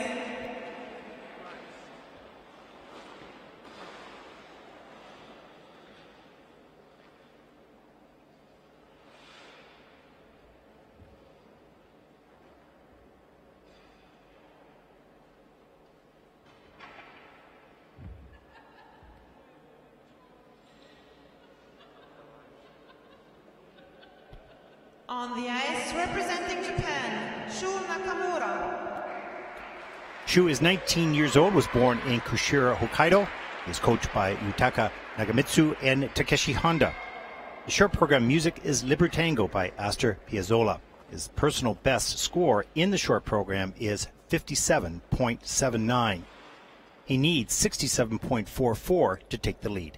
On the ice, representing Japan, Shu Nakamura. Shu is 19 years old, was born in Kushiro, Hokkaido. He is coached by Yutaka Nagamitsu and Takeshi Honda. The short program music is Libertango by Astor Piazzolla. His personal best score in the short program is 57.79. He needs 67.44 to take the lead.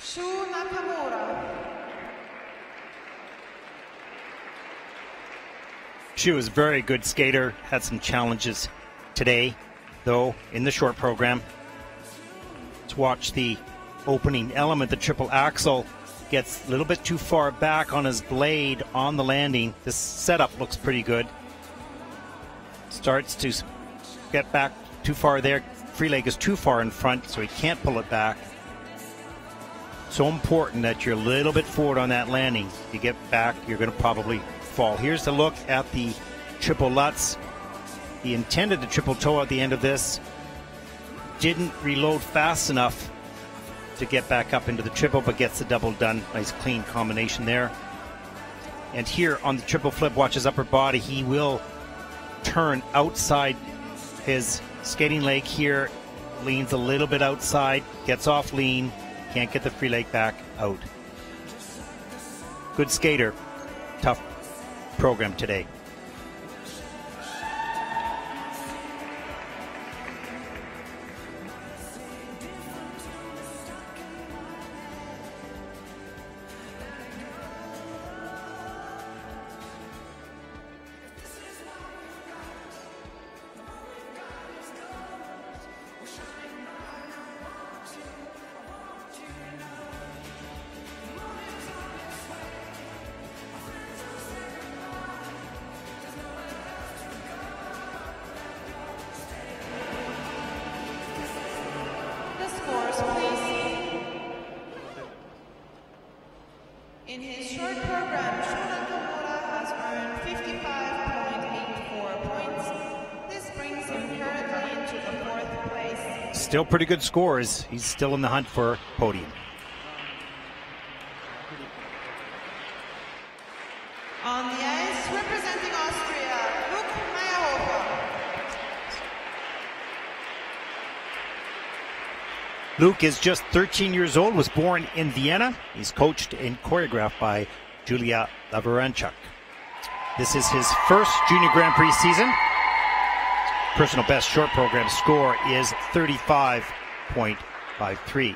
She was a very good skater, had some challenges today, though, in the short program. Let's watch the opening element. The triple axel gets a little bit too far back on his blade on the landing. This setup looks pretty good. Starts to get back too far there. Free leg is too far in front, so he can't pull it back. So important that you're a little bit forward on that landing. You get back, you're going to probably fall. Here's the look at the triple Lutz. He intended the triple toe at the end of this. Didn't reload fast enough to get back up into the triple, but gets the double done. Nice clean combination there. And here on the triple flip, watch his upper body. He will turn outside his skating leg here. Leans a little bit outside, gets off lean, can't get the free leg back out. Good skater. Tough program today. In his short program, Shonan Komura has earned 55.84 points. This brings him currently into the 4th place. Still pretty good scores. He's still in the hunt for podium. On the ice, representing Austria, Luke Meyerhofer. Luke is just 13 years old, was born in Vienna. He's coached and choreographed by Julia Lavaranchuk. This is his first Junior Grand Prix season. Personal best short program score is 35.53.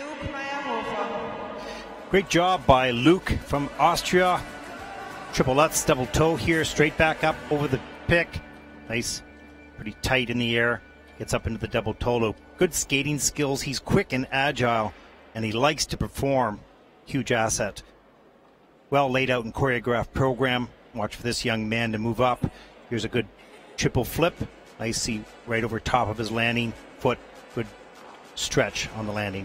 Luke Meyerhofer. Great job by Luke from Austria. Triple Lutz, double toe here, straight back up over the pick. Nice, pretty tight in the air. Gets up into the double toe loop. Good skating skills. He's quick and agile, and he likes to perform. Huge asset. Well laid out and choreographed program. Watch for this young man to move up. Here's a good triple flip. Nicely right over top of his landing foot. Good stretch on the landing.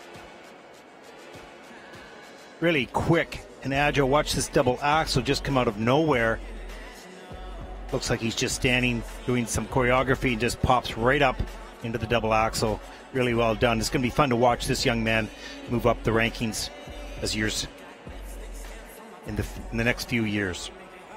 Really quick and agile. Watch this double axel just come out of nowhere. Looks like he's just standing doing some choreography and just pops right up into the double axel. Really well done. It's going to be fun to watch this young man move up the rankings as years in the next few years.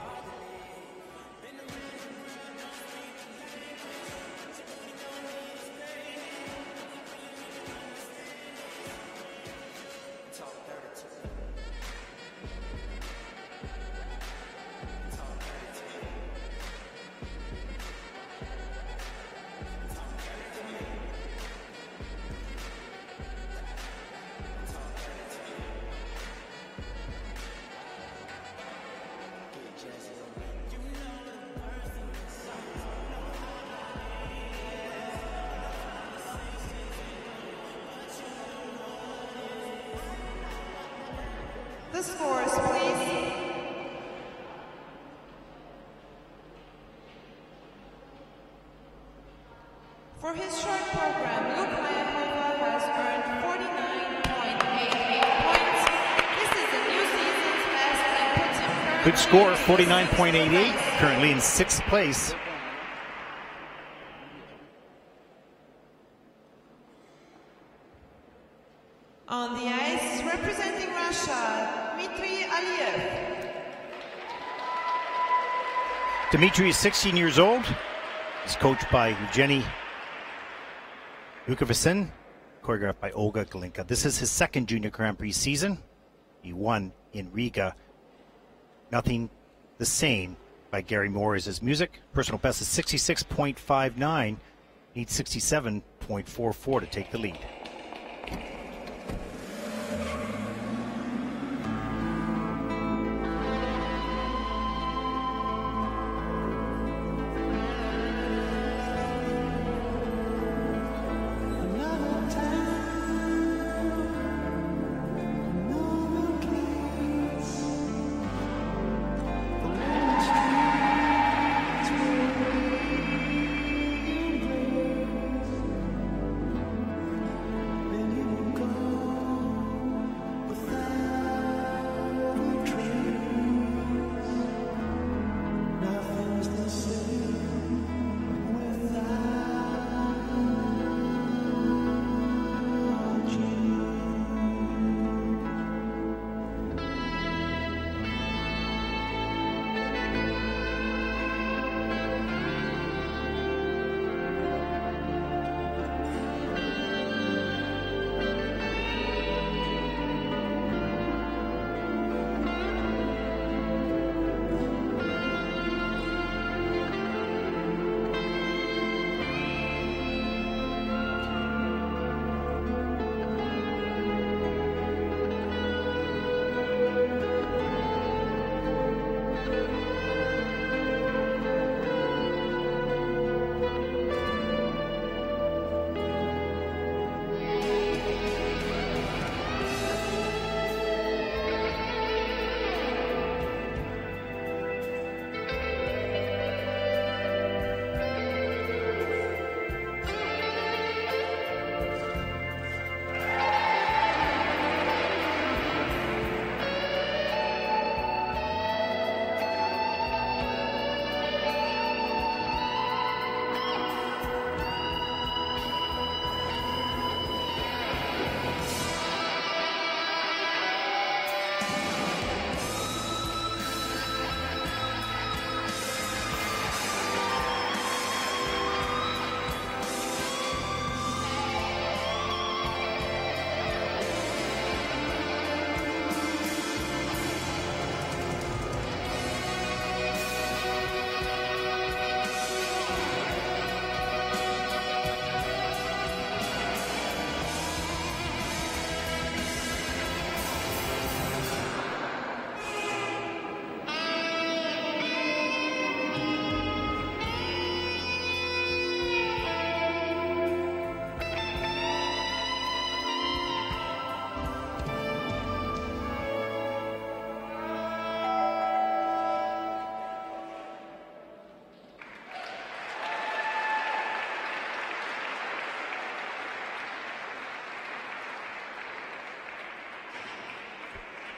The scores, please. For his short program, Luke Meyerhofer has earned 49.88 points. This is the new season's best and puts him Good score, 49.88, currently in 6th place. On the ice, representing Russia, Dmitry Aliyev. Dmitry is 16 years old. He's coached by Evgeny Vukovic, choreographed by Olga Galinka. This is his second Junior Grand Prix season. He won in Riga. Nothing the Same by Gary Moore is his music. Personal best is 66.59. Needs 67.44 to take the lead.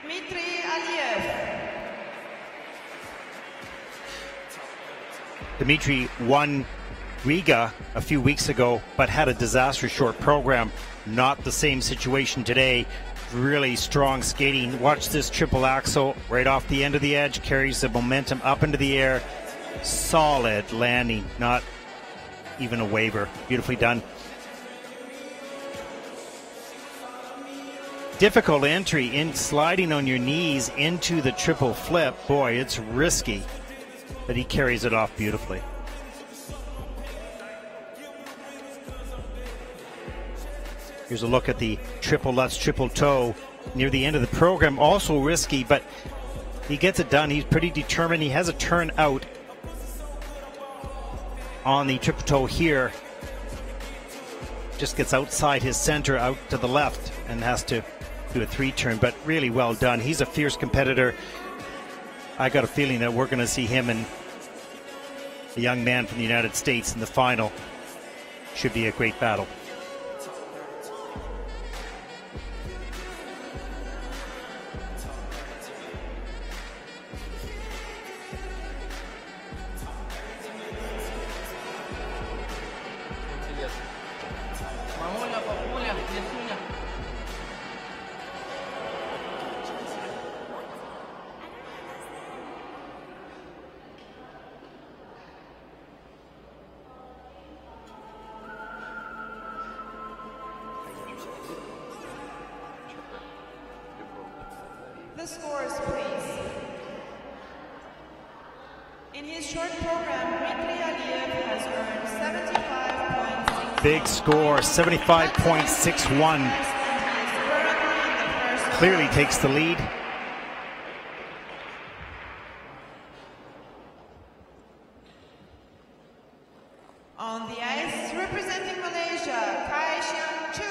Dmitry won Riga a few weeks ago, but had a disastrous short program. Not the same situation today. Really strong skating. Watch this triple axel right off the end of the edge. Carries the momentum up into the air. Solid landing. Not even a waver. Beautifully done. Difficult entry in sliding on your knees into the triple flip. Boy, it's risky, but he carries it off beautifully. Here's a look at the triple Lutz, triple toe near the end of the program. Also risky, but he gets it done. He's pretty determined. He has a turn out on the triple toe here. Just gets outside his center, out to the left, and has to do a 3-turn, but really well done. He's a fierce competitor. I got a feeling that we're going to see him and the young man from the United States in the final. Should be a great battle. The scores, please. In his short program, Dmitry Aliev has earned 75.6. Big score, 75.61. Clearly takes the lead. On the ice, representing Malaysia, Kai Xiang Chu.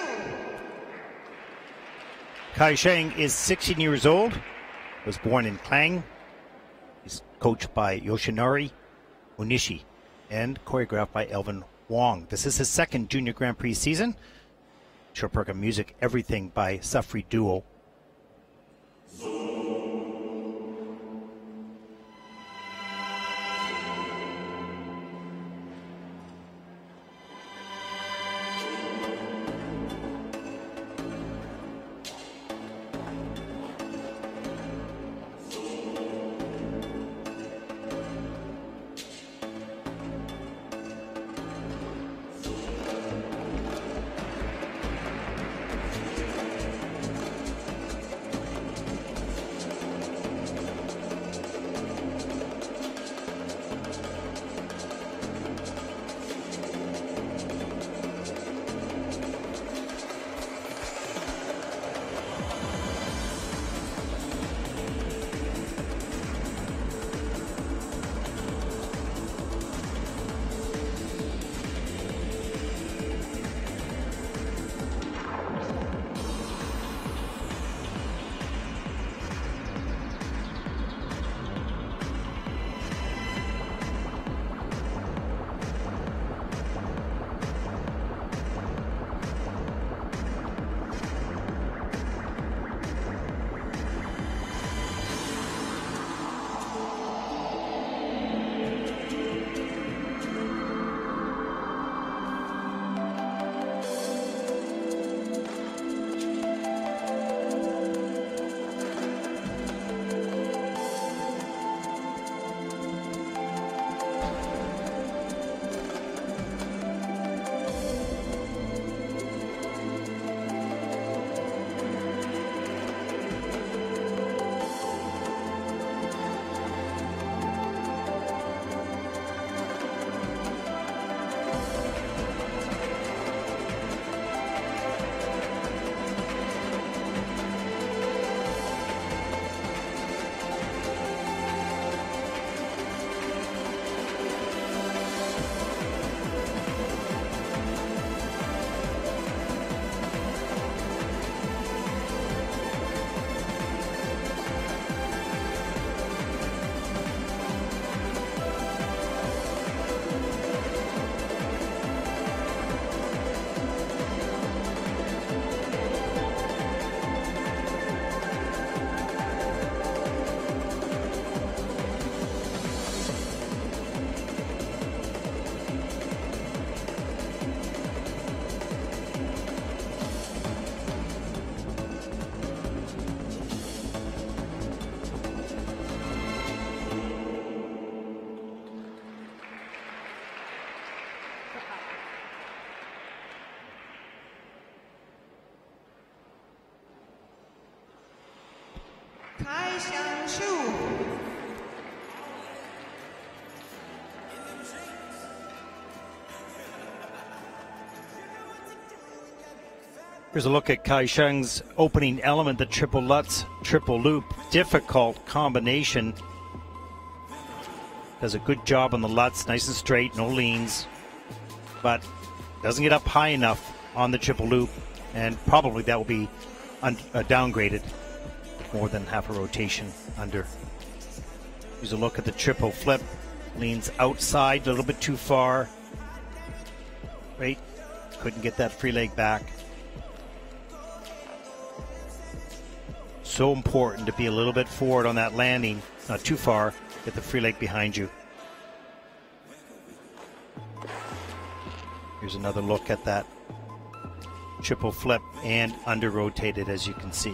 Kai Sheng is 16 years old, was born in Klang. He's coached by Yoshinari Onishi and choreographed by Elvin Wong. This is his second Junior Grand Prix season. Short program music, Everything by Safri Duo. Here's a look at Kai Sheng's opening element, the triple Lutz, triple loop. Difficult combination. Does a good job on the Lutz, nice and straight, no leans. But doesn't get up high enough on the triple loop. And probably that will be downgraded. More than half a rotation under. Here's a look at the triple flip. Leans outside a little bit too far. Right. Couldn't get that free leg back. So important to be a little bit forward on that landing, not too far, get the free leg behind you. Here's another look at that triple flip and under rotated, as you can see.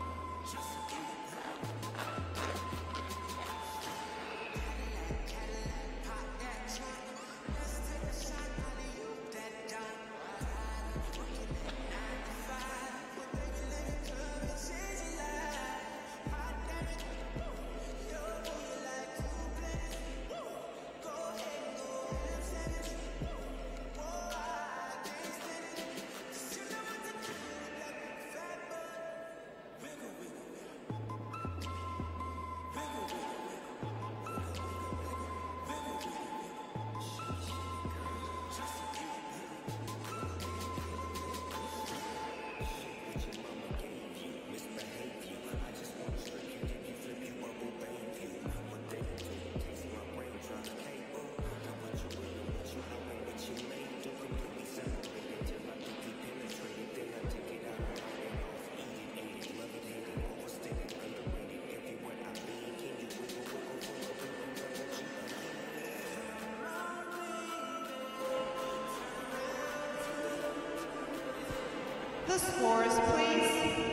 The scores, please.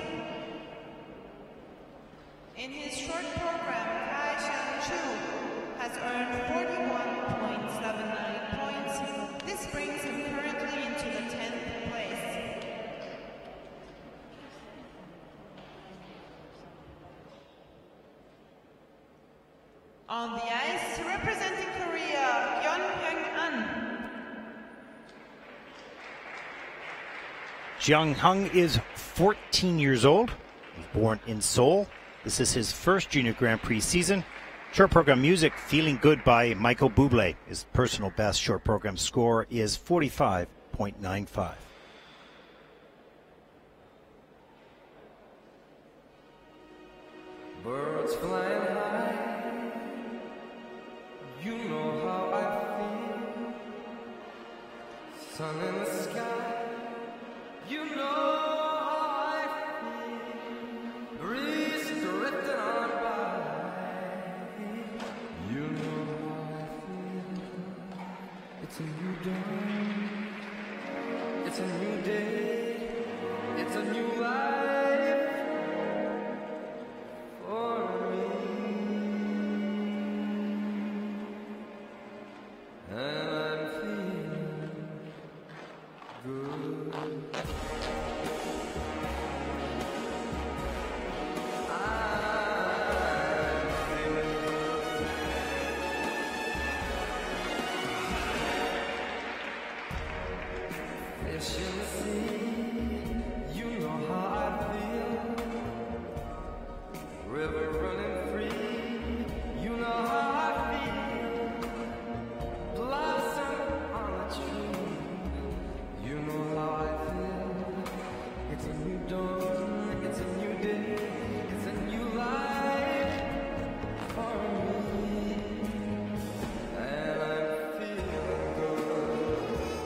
In his short program, Kai Shang-Chu has earned 41.79 points. This brings him currently into the 10th place. On the ice, representing Korea, Yeon-Hyung-an. Jiang Hung is 14 years old. He was born in Seoul. This is his first Junior Grand Prix season. Short program music, Feeling Good by Michael Bublé. His personal best short program score is 45.95. Birds flying high, you know how I feel. Sun in the sky, you know how I feel. Breeze drifting on by, you know how I feel. It's a new dawn, it's a new day, it's a new life for me. And I'm feeling good. Fish in the sea, you know how I feel. River running free, you know how I feel. Blossom on a tree, you know how I feel. It's a new dawn, it's a new day, it's a new life for me. And I'm feeling good.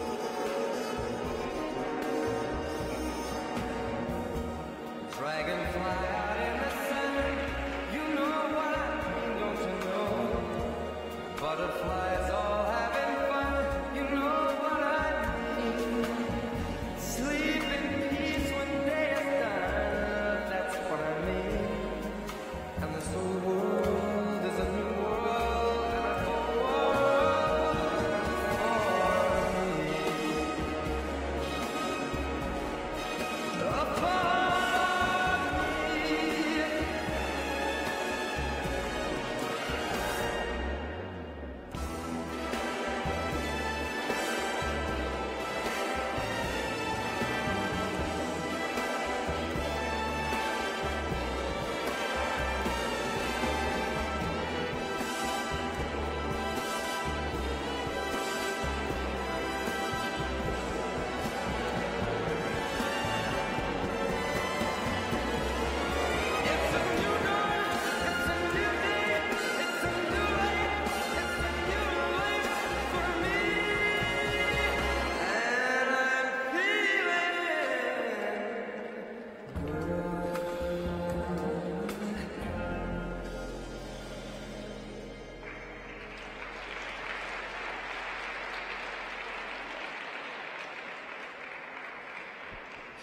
Dragonfly out in the sun, you know what I mean, don't you know? Butterflies all having fun, you know what I mean. Sleep in peace when day is done, that's what I mean. And this whole world is a new world, and a whole world for me. Upon me,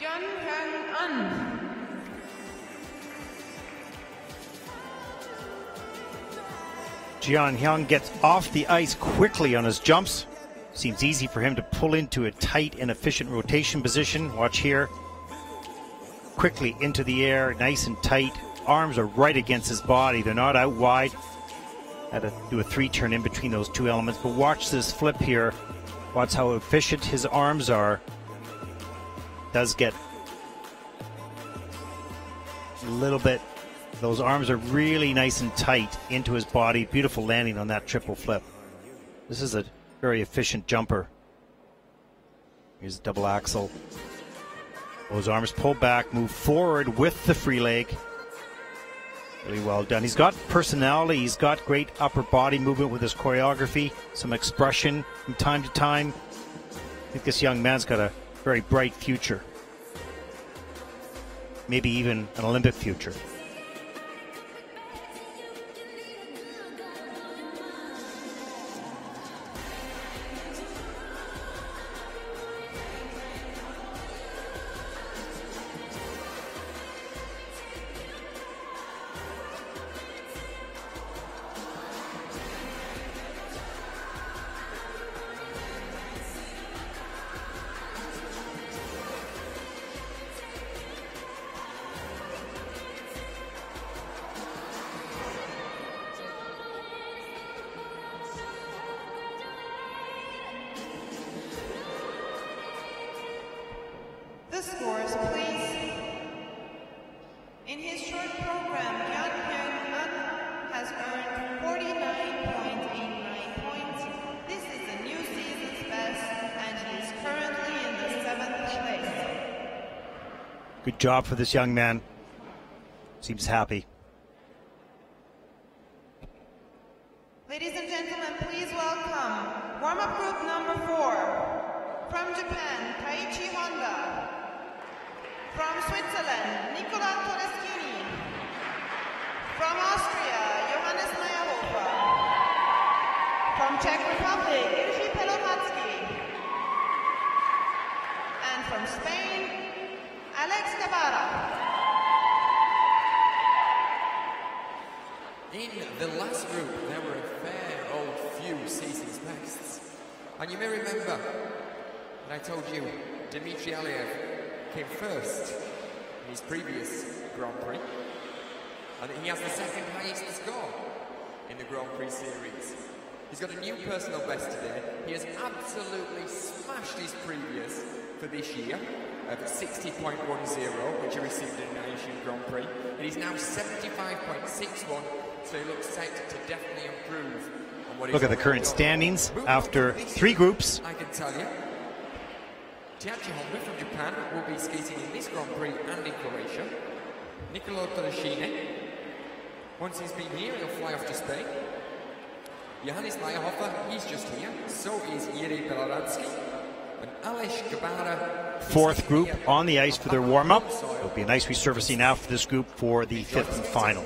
Jian Hyung gets off the ice quickly on his jumps. Seems easy for him to pull into a tight and efficient rotation position. Watch here. Quickly into the air, nice and tight. Arms are right against his body. They're not out wide. Had to do a 3-turn in between those two elements. But watch this flip here. Watch how efficient his arms are. Does get a little bit. Those arms are really nice and tight into his body. Beautiful landing on that triple flip. This is a very efficient jumper. Here's a double axel. Those arms pull back, move forward with the free leg. Really well done. He's got personality. He's got great upper body movement with his choreography. Some expression from time to time. I think this young man's got a very bright future. Maybe even an Olympic future. The scores, please. In his short program, Hyun has earned 49.89 points. This is a new season's best, and he is currently in the 7th place. Good job for this young man. Seems happy. Ladies and gentlemen, please welcome warm-up group number 4. From Japan, Taichi Honda. From Switzerland, Nicola Toreschini. From Austria, Johannes Meyerhofer. From Czech Republic, Jiří Pelohatsky. And from Spain, Alex Cabara. In the last group, there were a fair old few season's bests. And you may remember that I told you Dmitry Aliev came first in his previous Grand Prix, and he has the second highest score in the Grand Prix series. He's got a new personal best today. He has absolutely smashed his previous for this year of 60.10, which he received in the Asian Grand Prix, and he's now 75.61, so he looks set to definitely improve on what he's. Look at the current standings after 3 groups. I can tell you, Taichi Honda from Japan will be skating in this Grand Prix and in Croatia. Nicola Toreschini, once he's been here, he'll fly off to Spain. Johannes Meyerhofer, he's just here. So is Jiří Pelohatsky. And Aleš Kabara. 4th group on the ice for their warm-up. It'll be a nice resurfacing after this group for the 5th and final.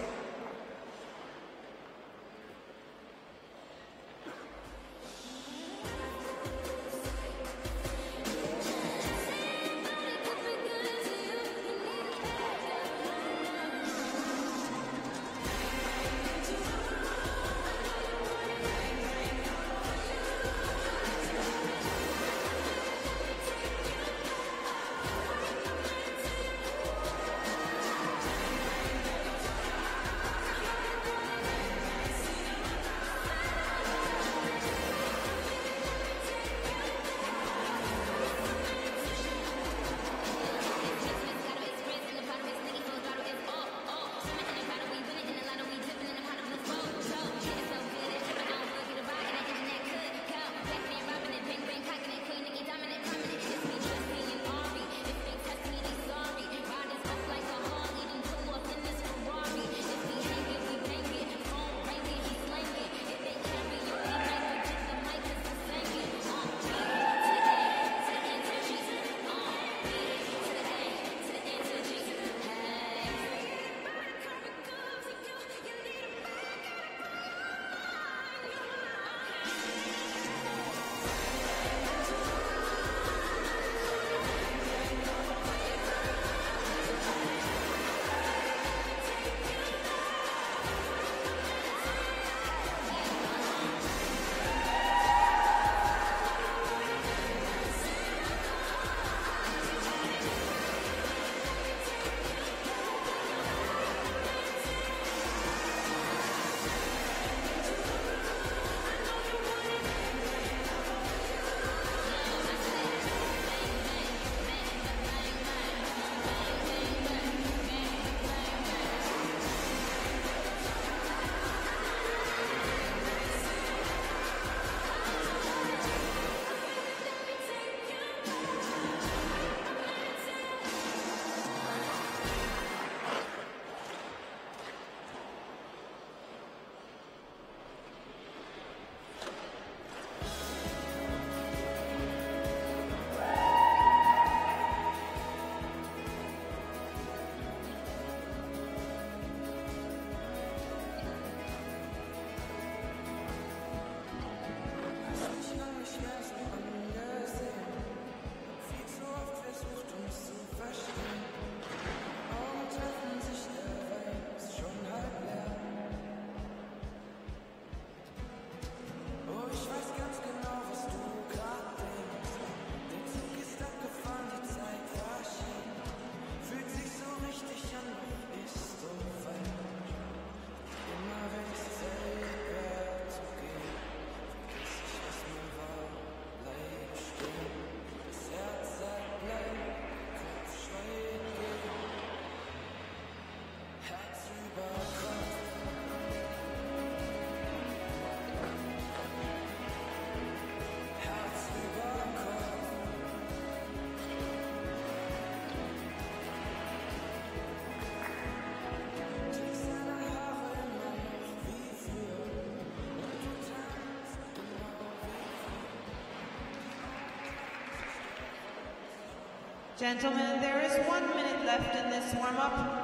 Gentlemen, there is 1 minute left in this warm-up.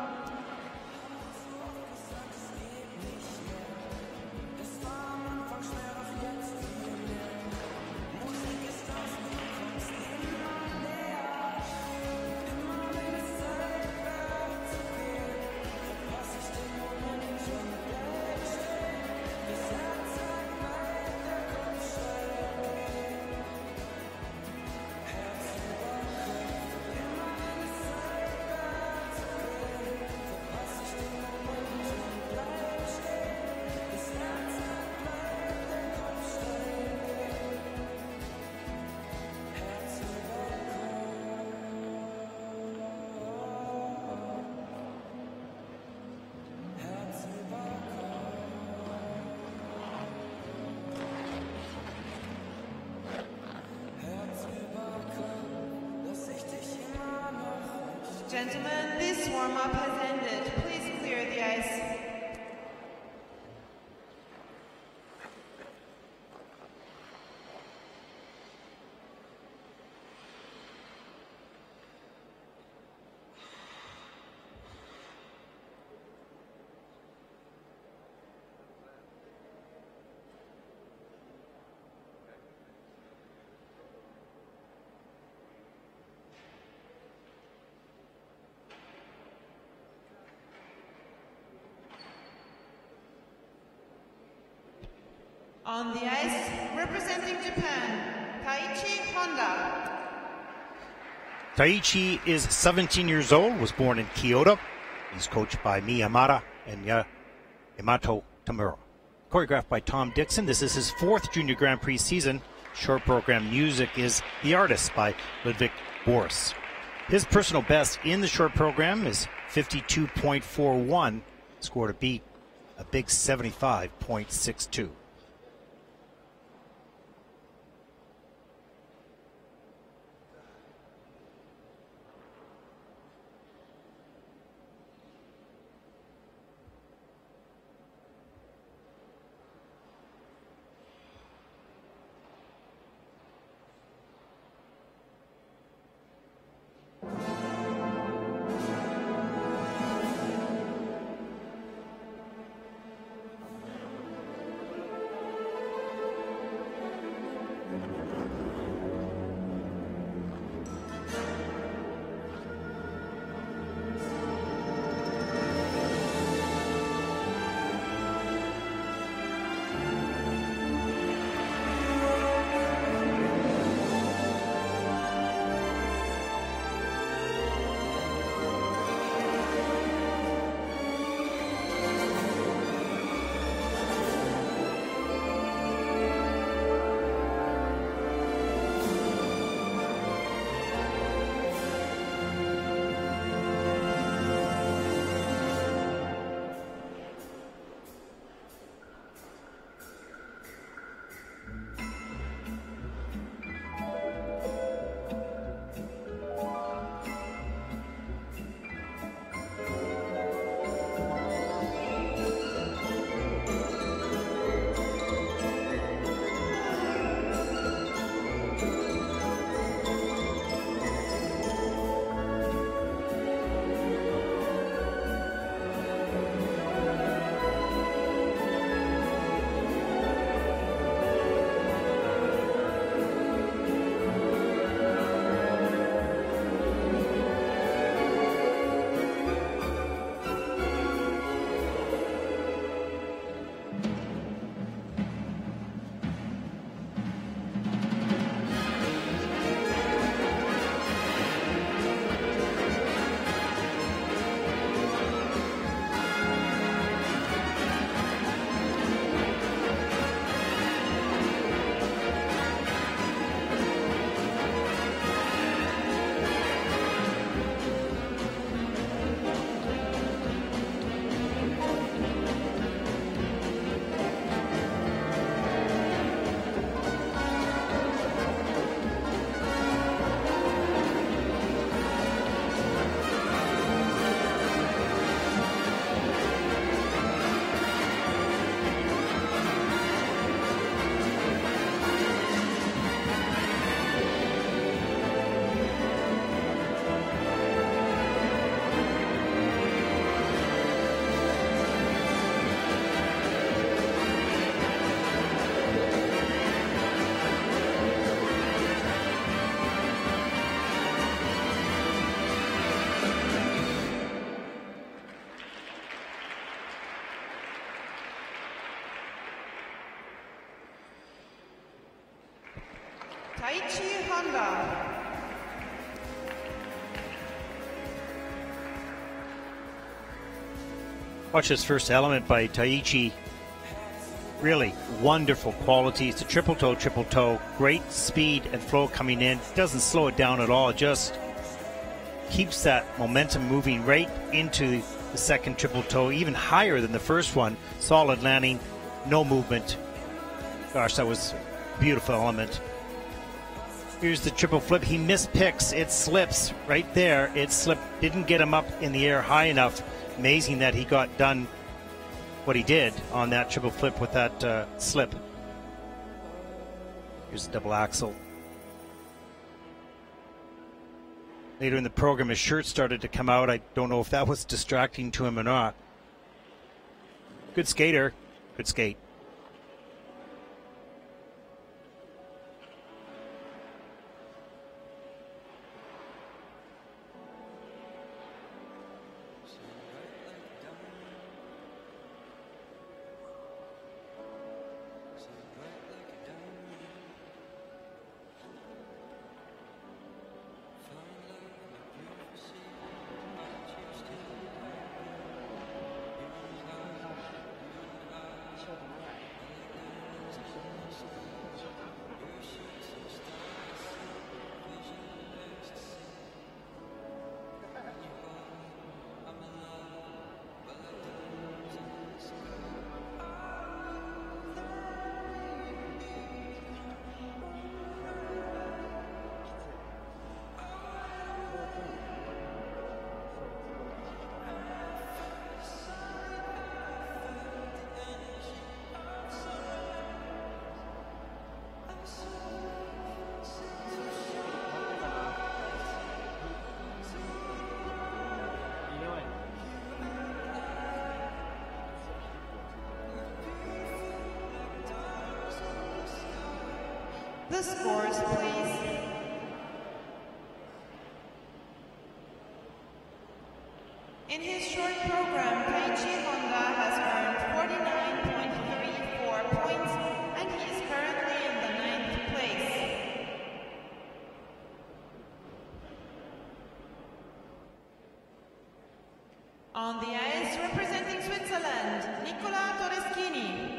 Gentlemen, this warm-up has ended. Please clear the ice. On the ice, representing Japan, Taichi Honda. Taichi is 17 years old, was born in Kyoto. He's coached by Miyamada and Yamato Tamura. Choreographed by Tom Dixon. This is his 4th Junior Grand Prix season. Short program music is The Artist by Ludwig Boris. His personal best in the short program is 52.41. Scored a big 75.62. Taichi Honda. Watch this first element by Taichi. Really wonderful quality. It's a triple toe. Great speed and flow coming in. Doesn't slow it down at all. Just keeps that momentum moving right into the second triple toe, even higher than the first one. Solid landing, no movement. Gosh, that was a beautiful element. Here's the triple flip. He mispicks. It slips right there. It slipped. Didn't get him up in the air high enough. Amazing that he got done what he did on that triple flip with that slip. Here's the double axel. Later in the program, his shirt started to come out. I don't know if that was distracting to him or not. Good skater. Good skate. The scores, please. In his short program, Taichi Honda has earned 49.34 points, and he is currently in the 9th place. On the ice, representing Switzerland, Nicola Toreschini.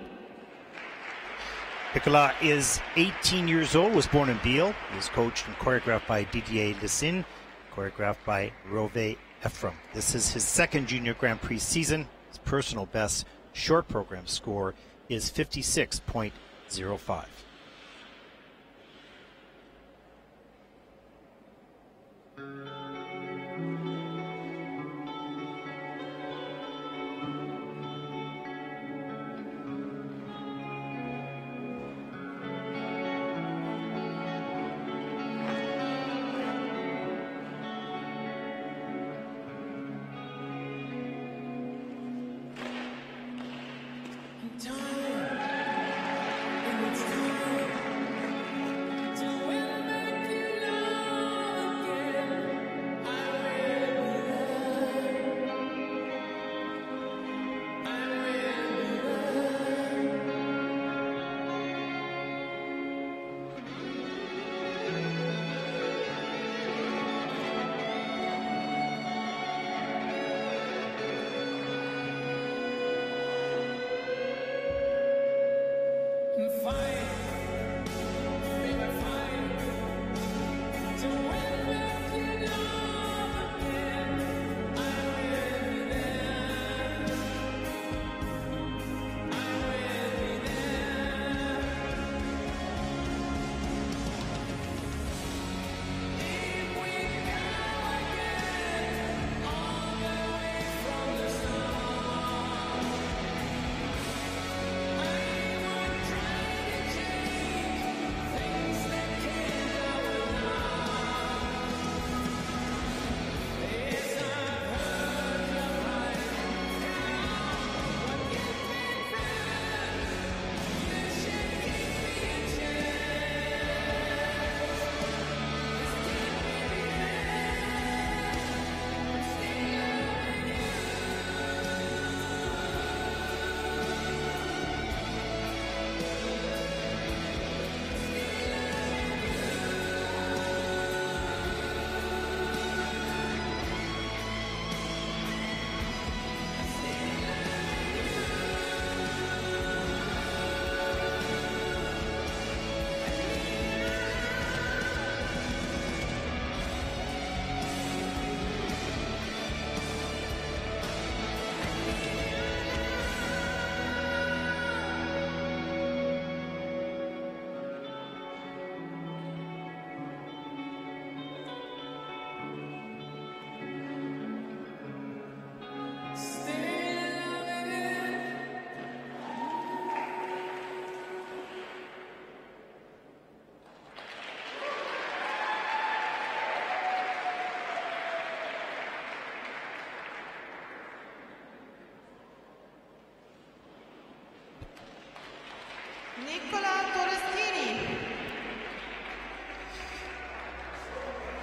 Nicolas is 18 years old, was born in Biel. He is coached and choreographed by Didier Lessine, choreographed by Rove Ephraim. This is his second Junior Grand Prix season. His personal best short program score is 56.05.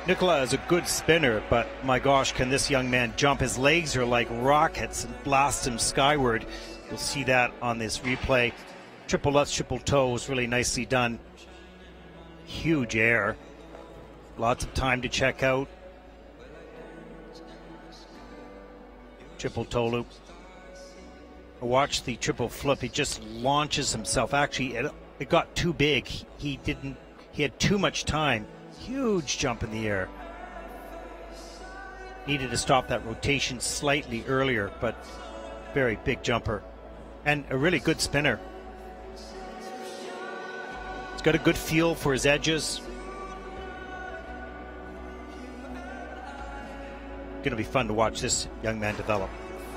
Nicola is a good spinner, but my gosh, can this young man jump? His legs are like rockets and blast him skyward. You'll see that on this replay. Triple lutz, triple toes, really nicely done. Huge air. Lots of time to check out. Triple toe loop. Watch the triple flip. He just launches himself. Actually, it got too big. He had too much time. Huge jump in the air. Needed to stop that rotation slightly earlier, but very big jumper. And a really good spinner. He's got a good feel for his edges. Going to be fun to watch this young man develop.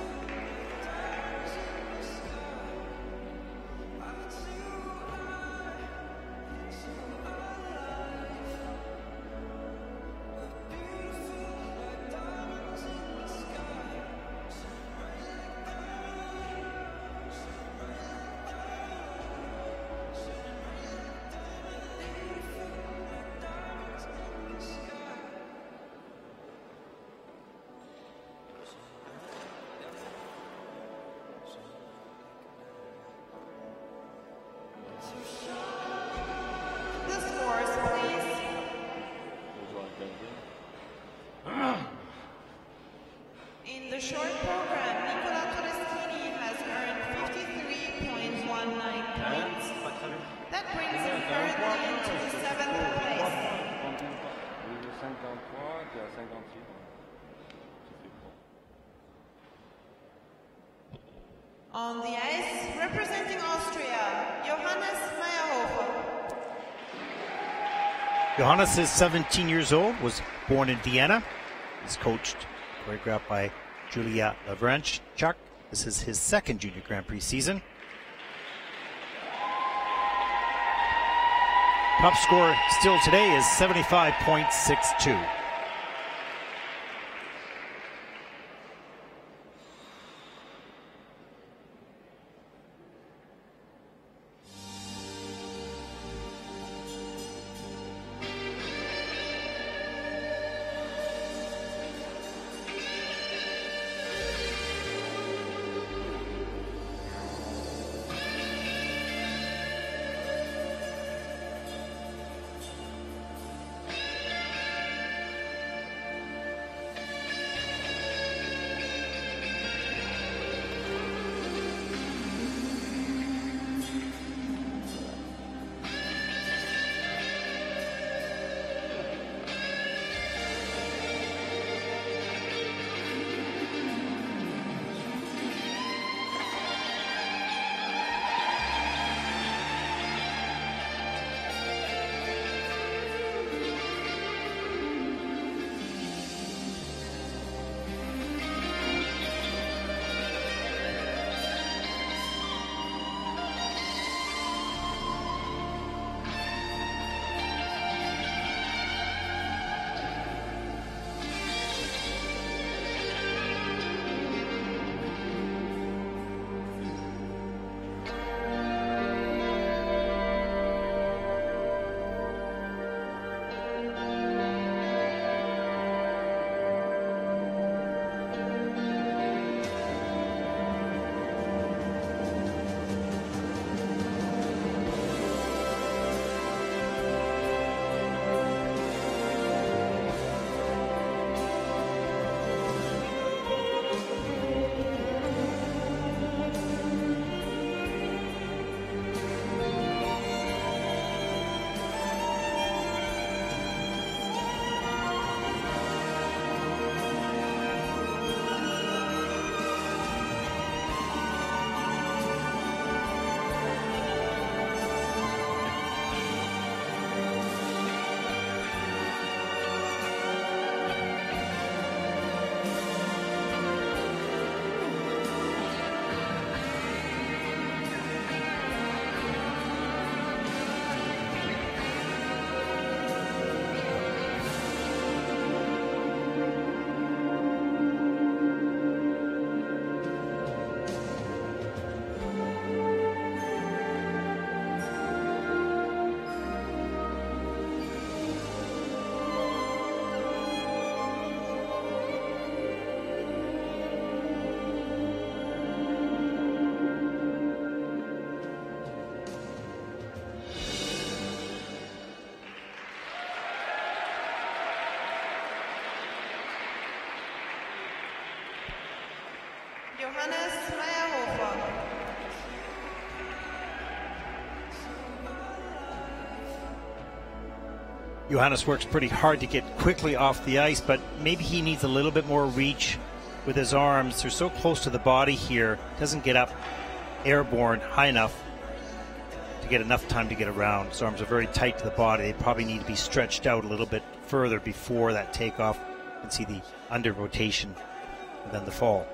On the ice, representing Austria, Johannes is 17 years old, was born in Vienna. He's coached, choreographed by Julia Lavranchuk. This is his second Junior Grand Prix season. Top score still today is 75.62. Johannes Meyerhofer. Johannes works pretty hard to get quickly off the ice, but maybe he needs a little bit more reach with his arms. They're so close to the body here. Doesn't get up airborne high enough to get enough time to get around. His arms are very tight to the body. They probably need to be stretched out a little bit further before that takeoff. You can see the under rotation and then the fall.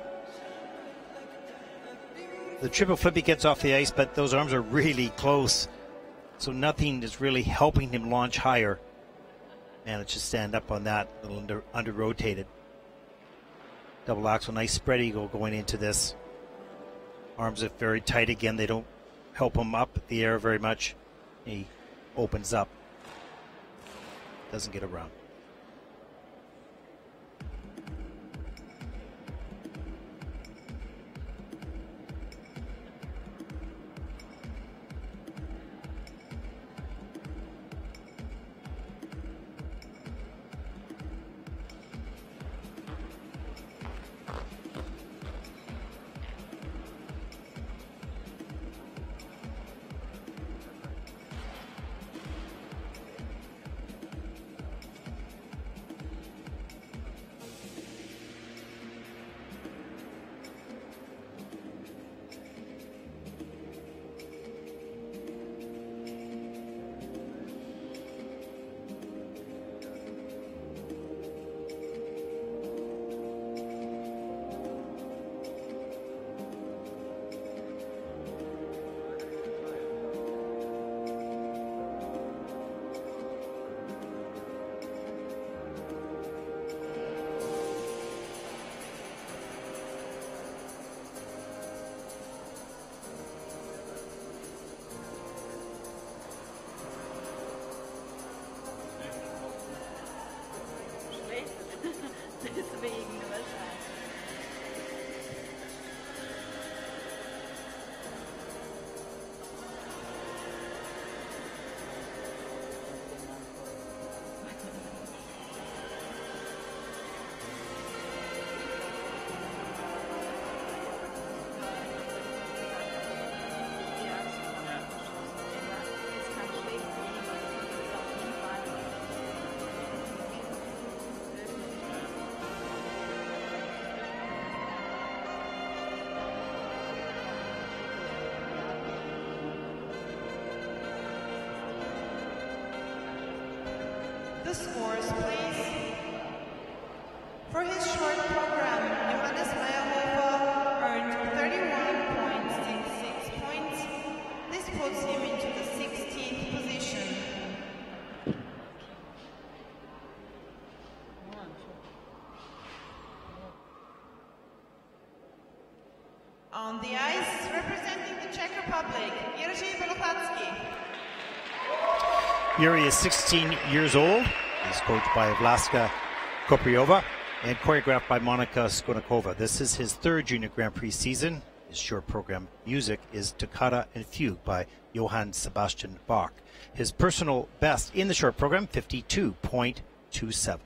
The triple flip, he gets off the ice, but those arms are really close, so nothing is really helping him launch higher. Managed to stand up on that, a little under rotated. Double axel, nice spread eagle going into this. Arms are very tight again. They don't help him up the air very much. He opens up. Doesn't get around. The scores, please. For his short program, Johannes Meyerhofer earned 31.66 points. This puts him into the 16th position. On the ice, representing the Czech Republic, Jiří Belochatský. Yuri is 16 years old. He's coached by Vlaska Kopriova and choreographed by Monika Skonikova. This is his third Junior Grand Prix season. His short program music is Toccata and Fugue by Johann Sebastian Bach. His personal best in the short program, 52.27.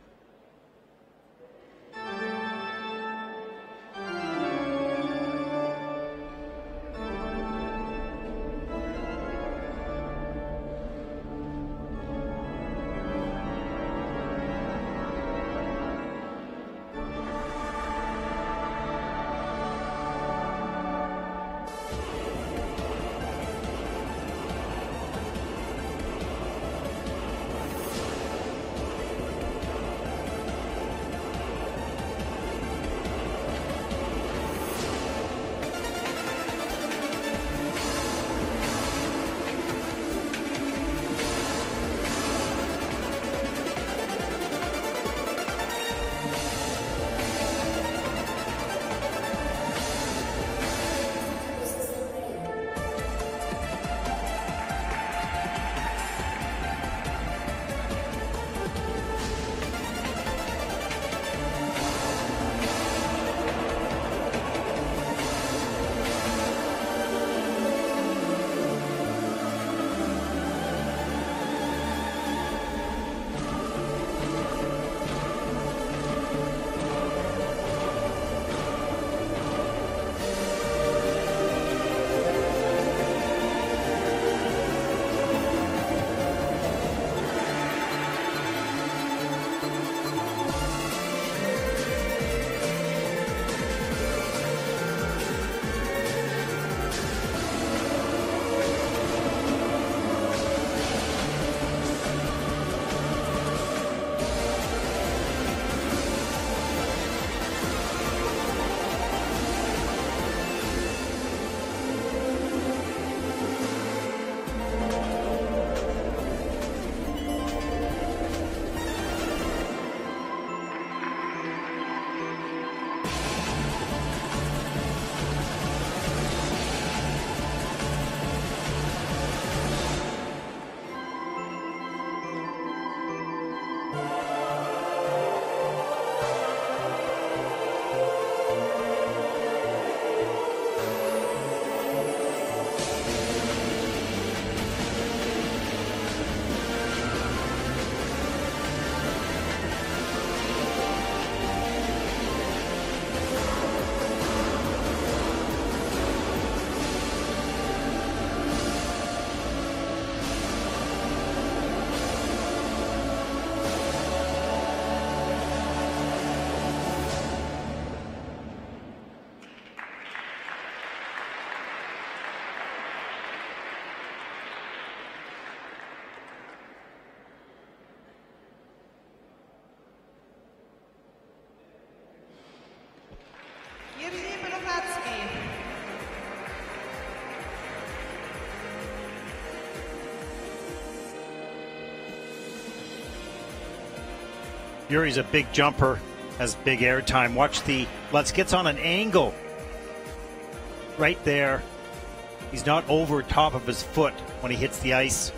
Yuri's a big jumper, has big air time. Watch the Lutz gets on an angle right there. He's not over top of his foot when he hits the ice.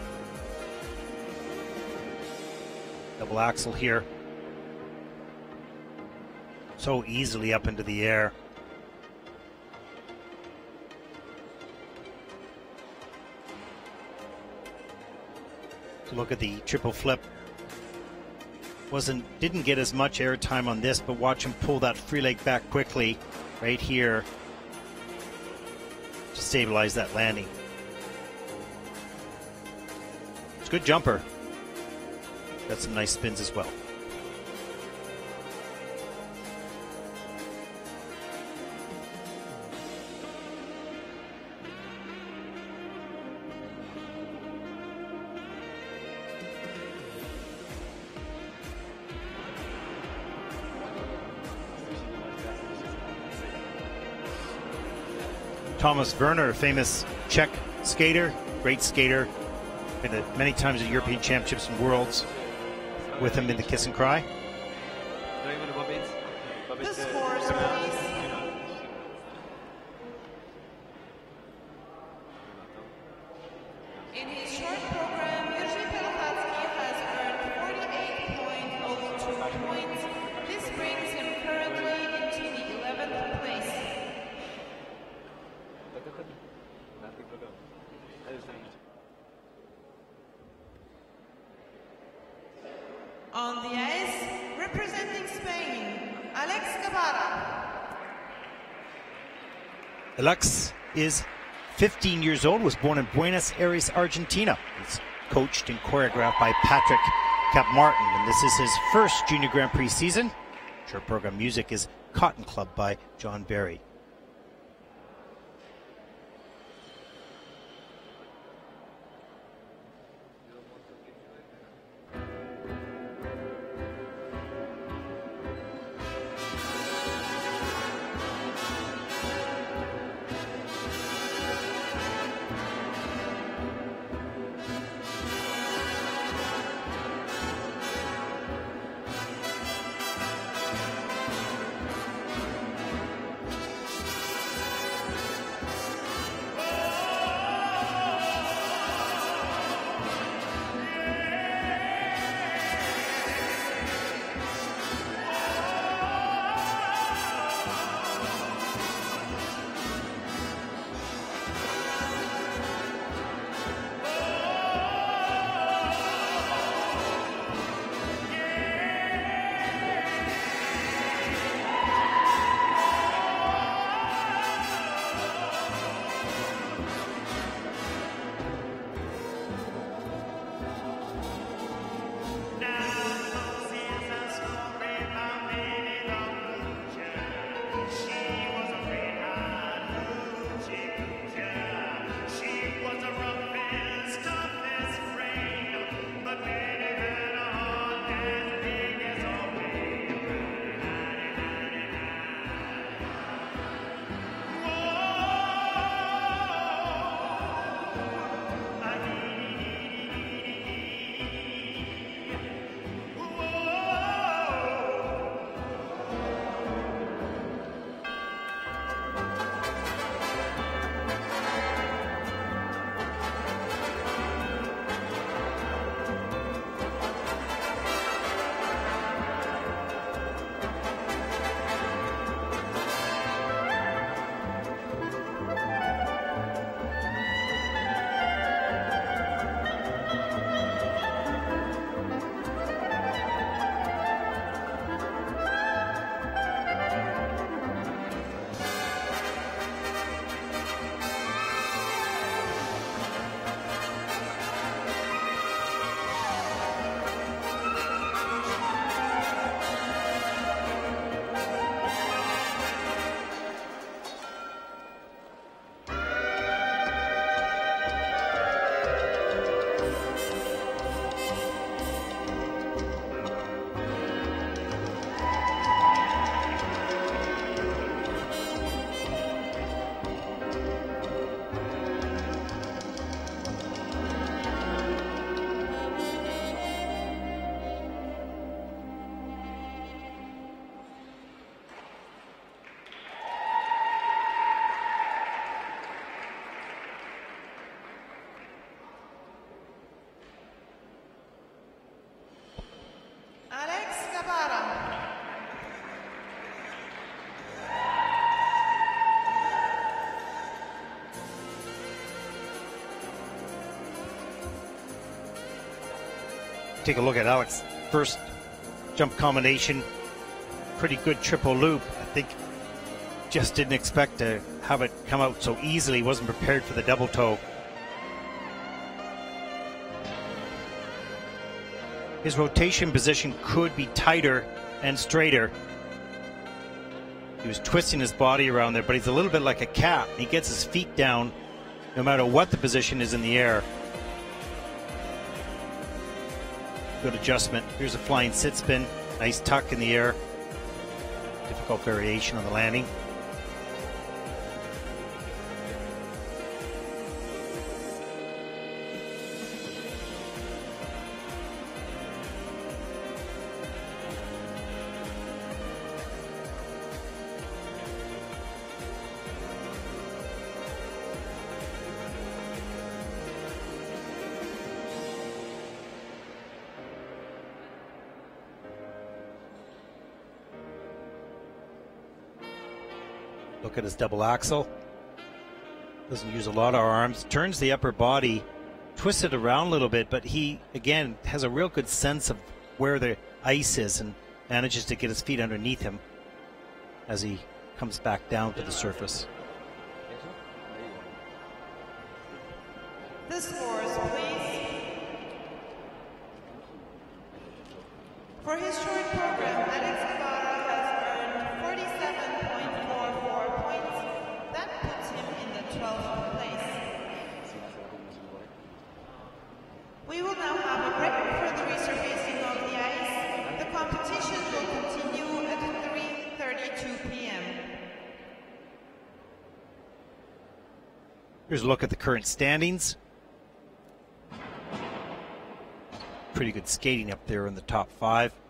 Double axel here. So easily up into the air. Look at the triple flip. Didn't get as much air time on this, but watch him pull that free leg back quickly right here to stabilize that landing. It's a good jumper. Got some nice spins as well. Thomas Werner, famous Czech skater, great skater. Been at many times at European Championships and Worlds with him in the kiss and cry. The scores, please. In his short program, Jiří Pelchatsky has earned 48.02 points. This brings him currently into the 11th place. On the ice, representing Spain, Alex Guevara. Alex is 15 years old, was born in Buenos Aires, Argentina. He's coached and choreographed by Patrick Cap-Martin, and this is his first Junior Grand Prix season. Short program music is Cotton Club by John Barry. Take a look at Alex' first jump combination. Pretty good triple loop. I think just didn't expect to have it come out so easily. Wasn't prepared for the double toe. His rotation position could be tighter and straighter. He was twisting his body around there, but he's a little bit like a cat. He gets his feet down no matter what the position is in the air. Good adjustment. Here's a flying sit spin. Nice tuck in the air. Difficult variation on the landing. Look at his double axel. Doesn't use a lot of arms. Turns the upper body, twists it around a little bit, but he, again, has a real good sense of where the ice is and manages to get his feet underneath him as he comes back down to the surface. The scores, please. For his short program, Alex has earned 47.44 points. That puts him in the 12th place. We will now have a break for the resurfacing of the ice. The competition will continue at 3:32 p.m. Here's a look at the current standings. Pretty good skating up there in the top 5.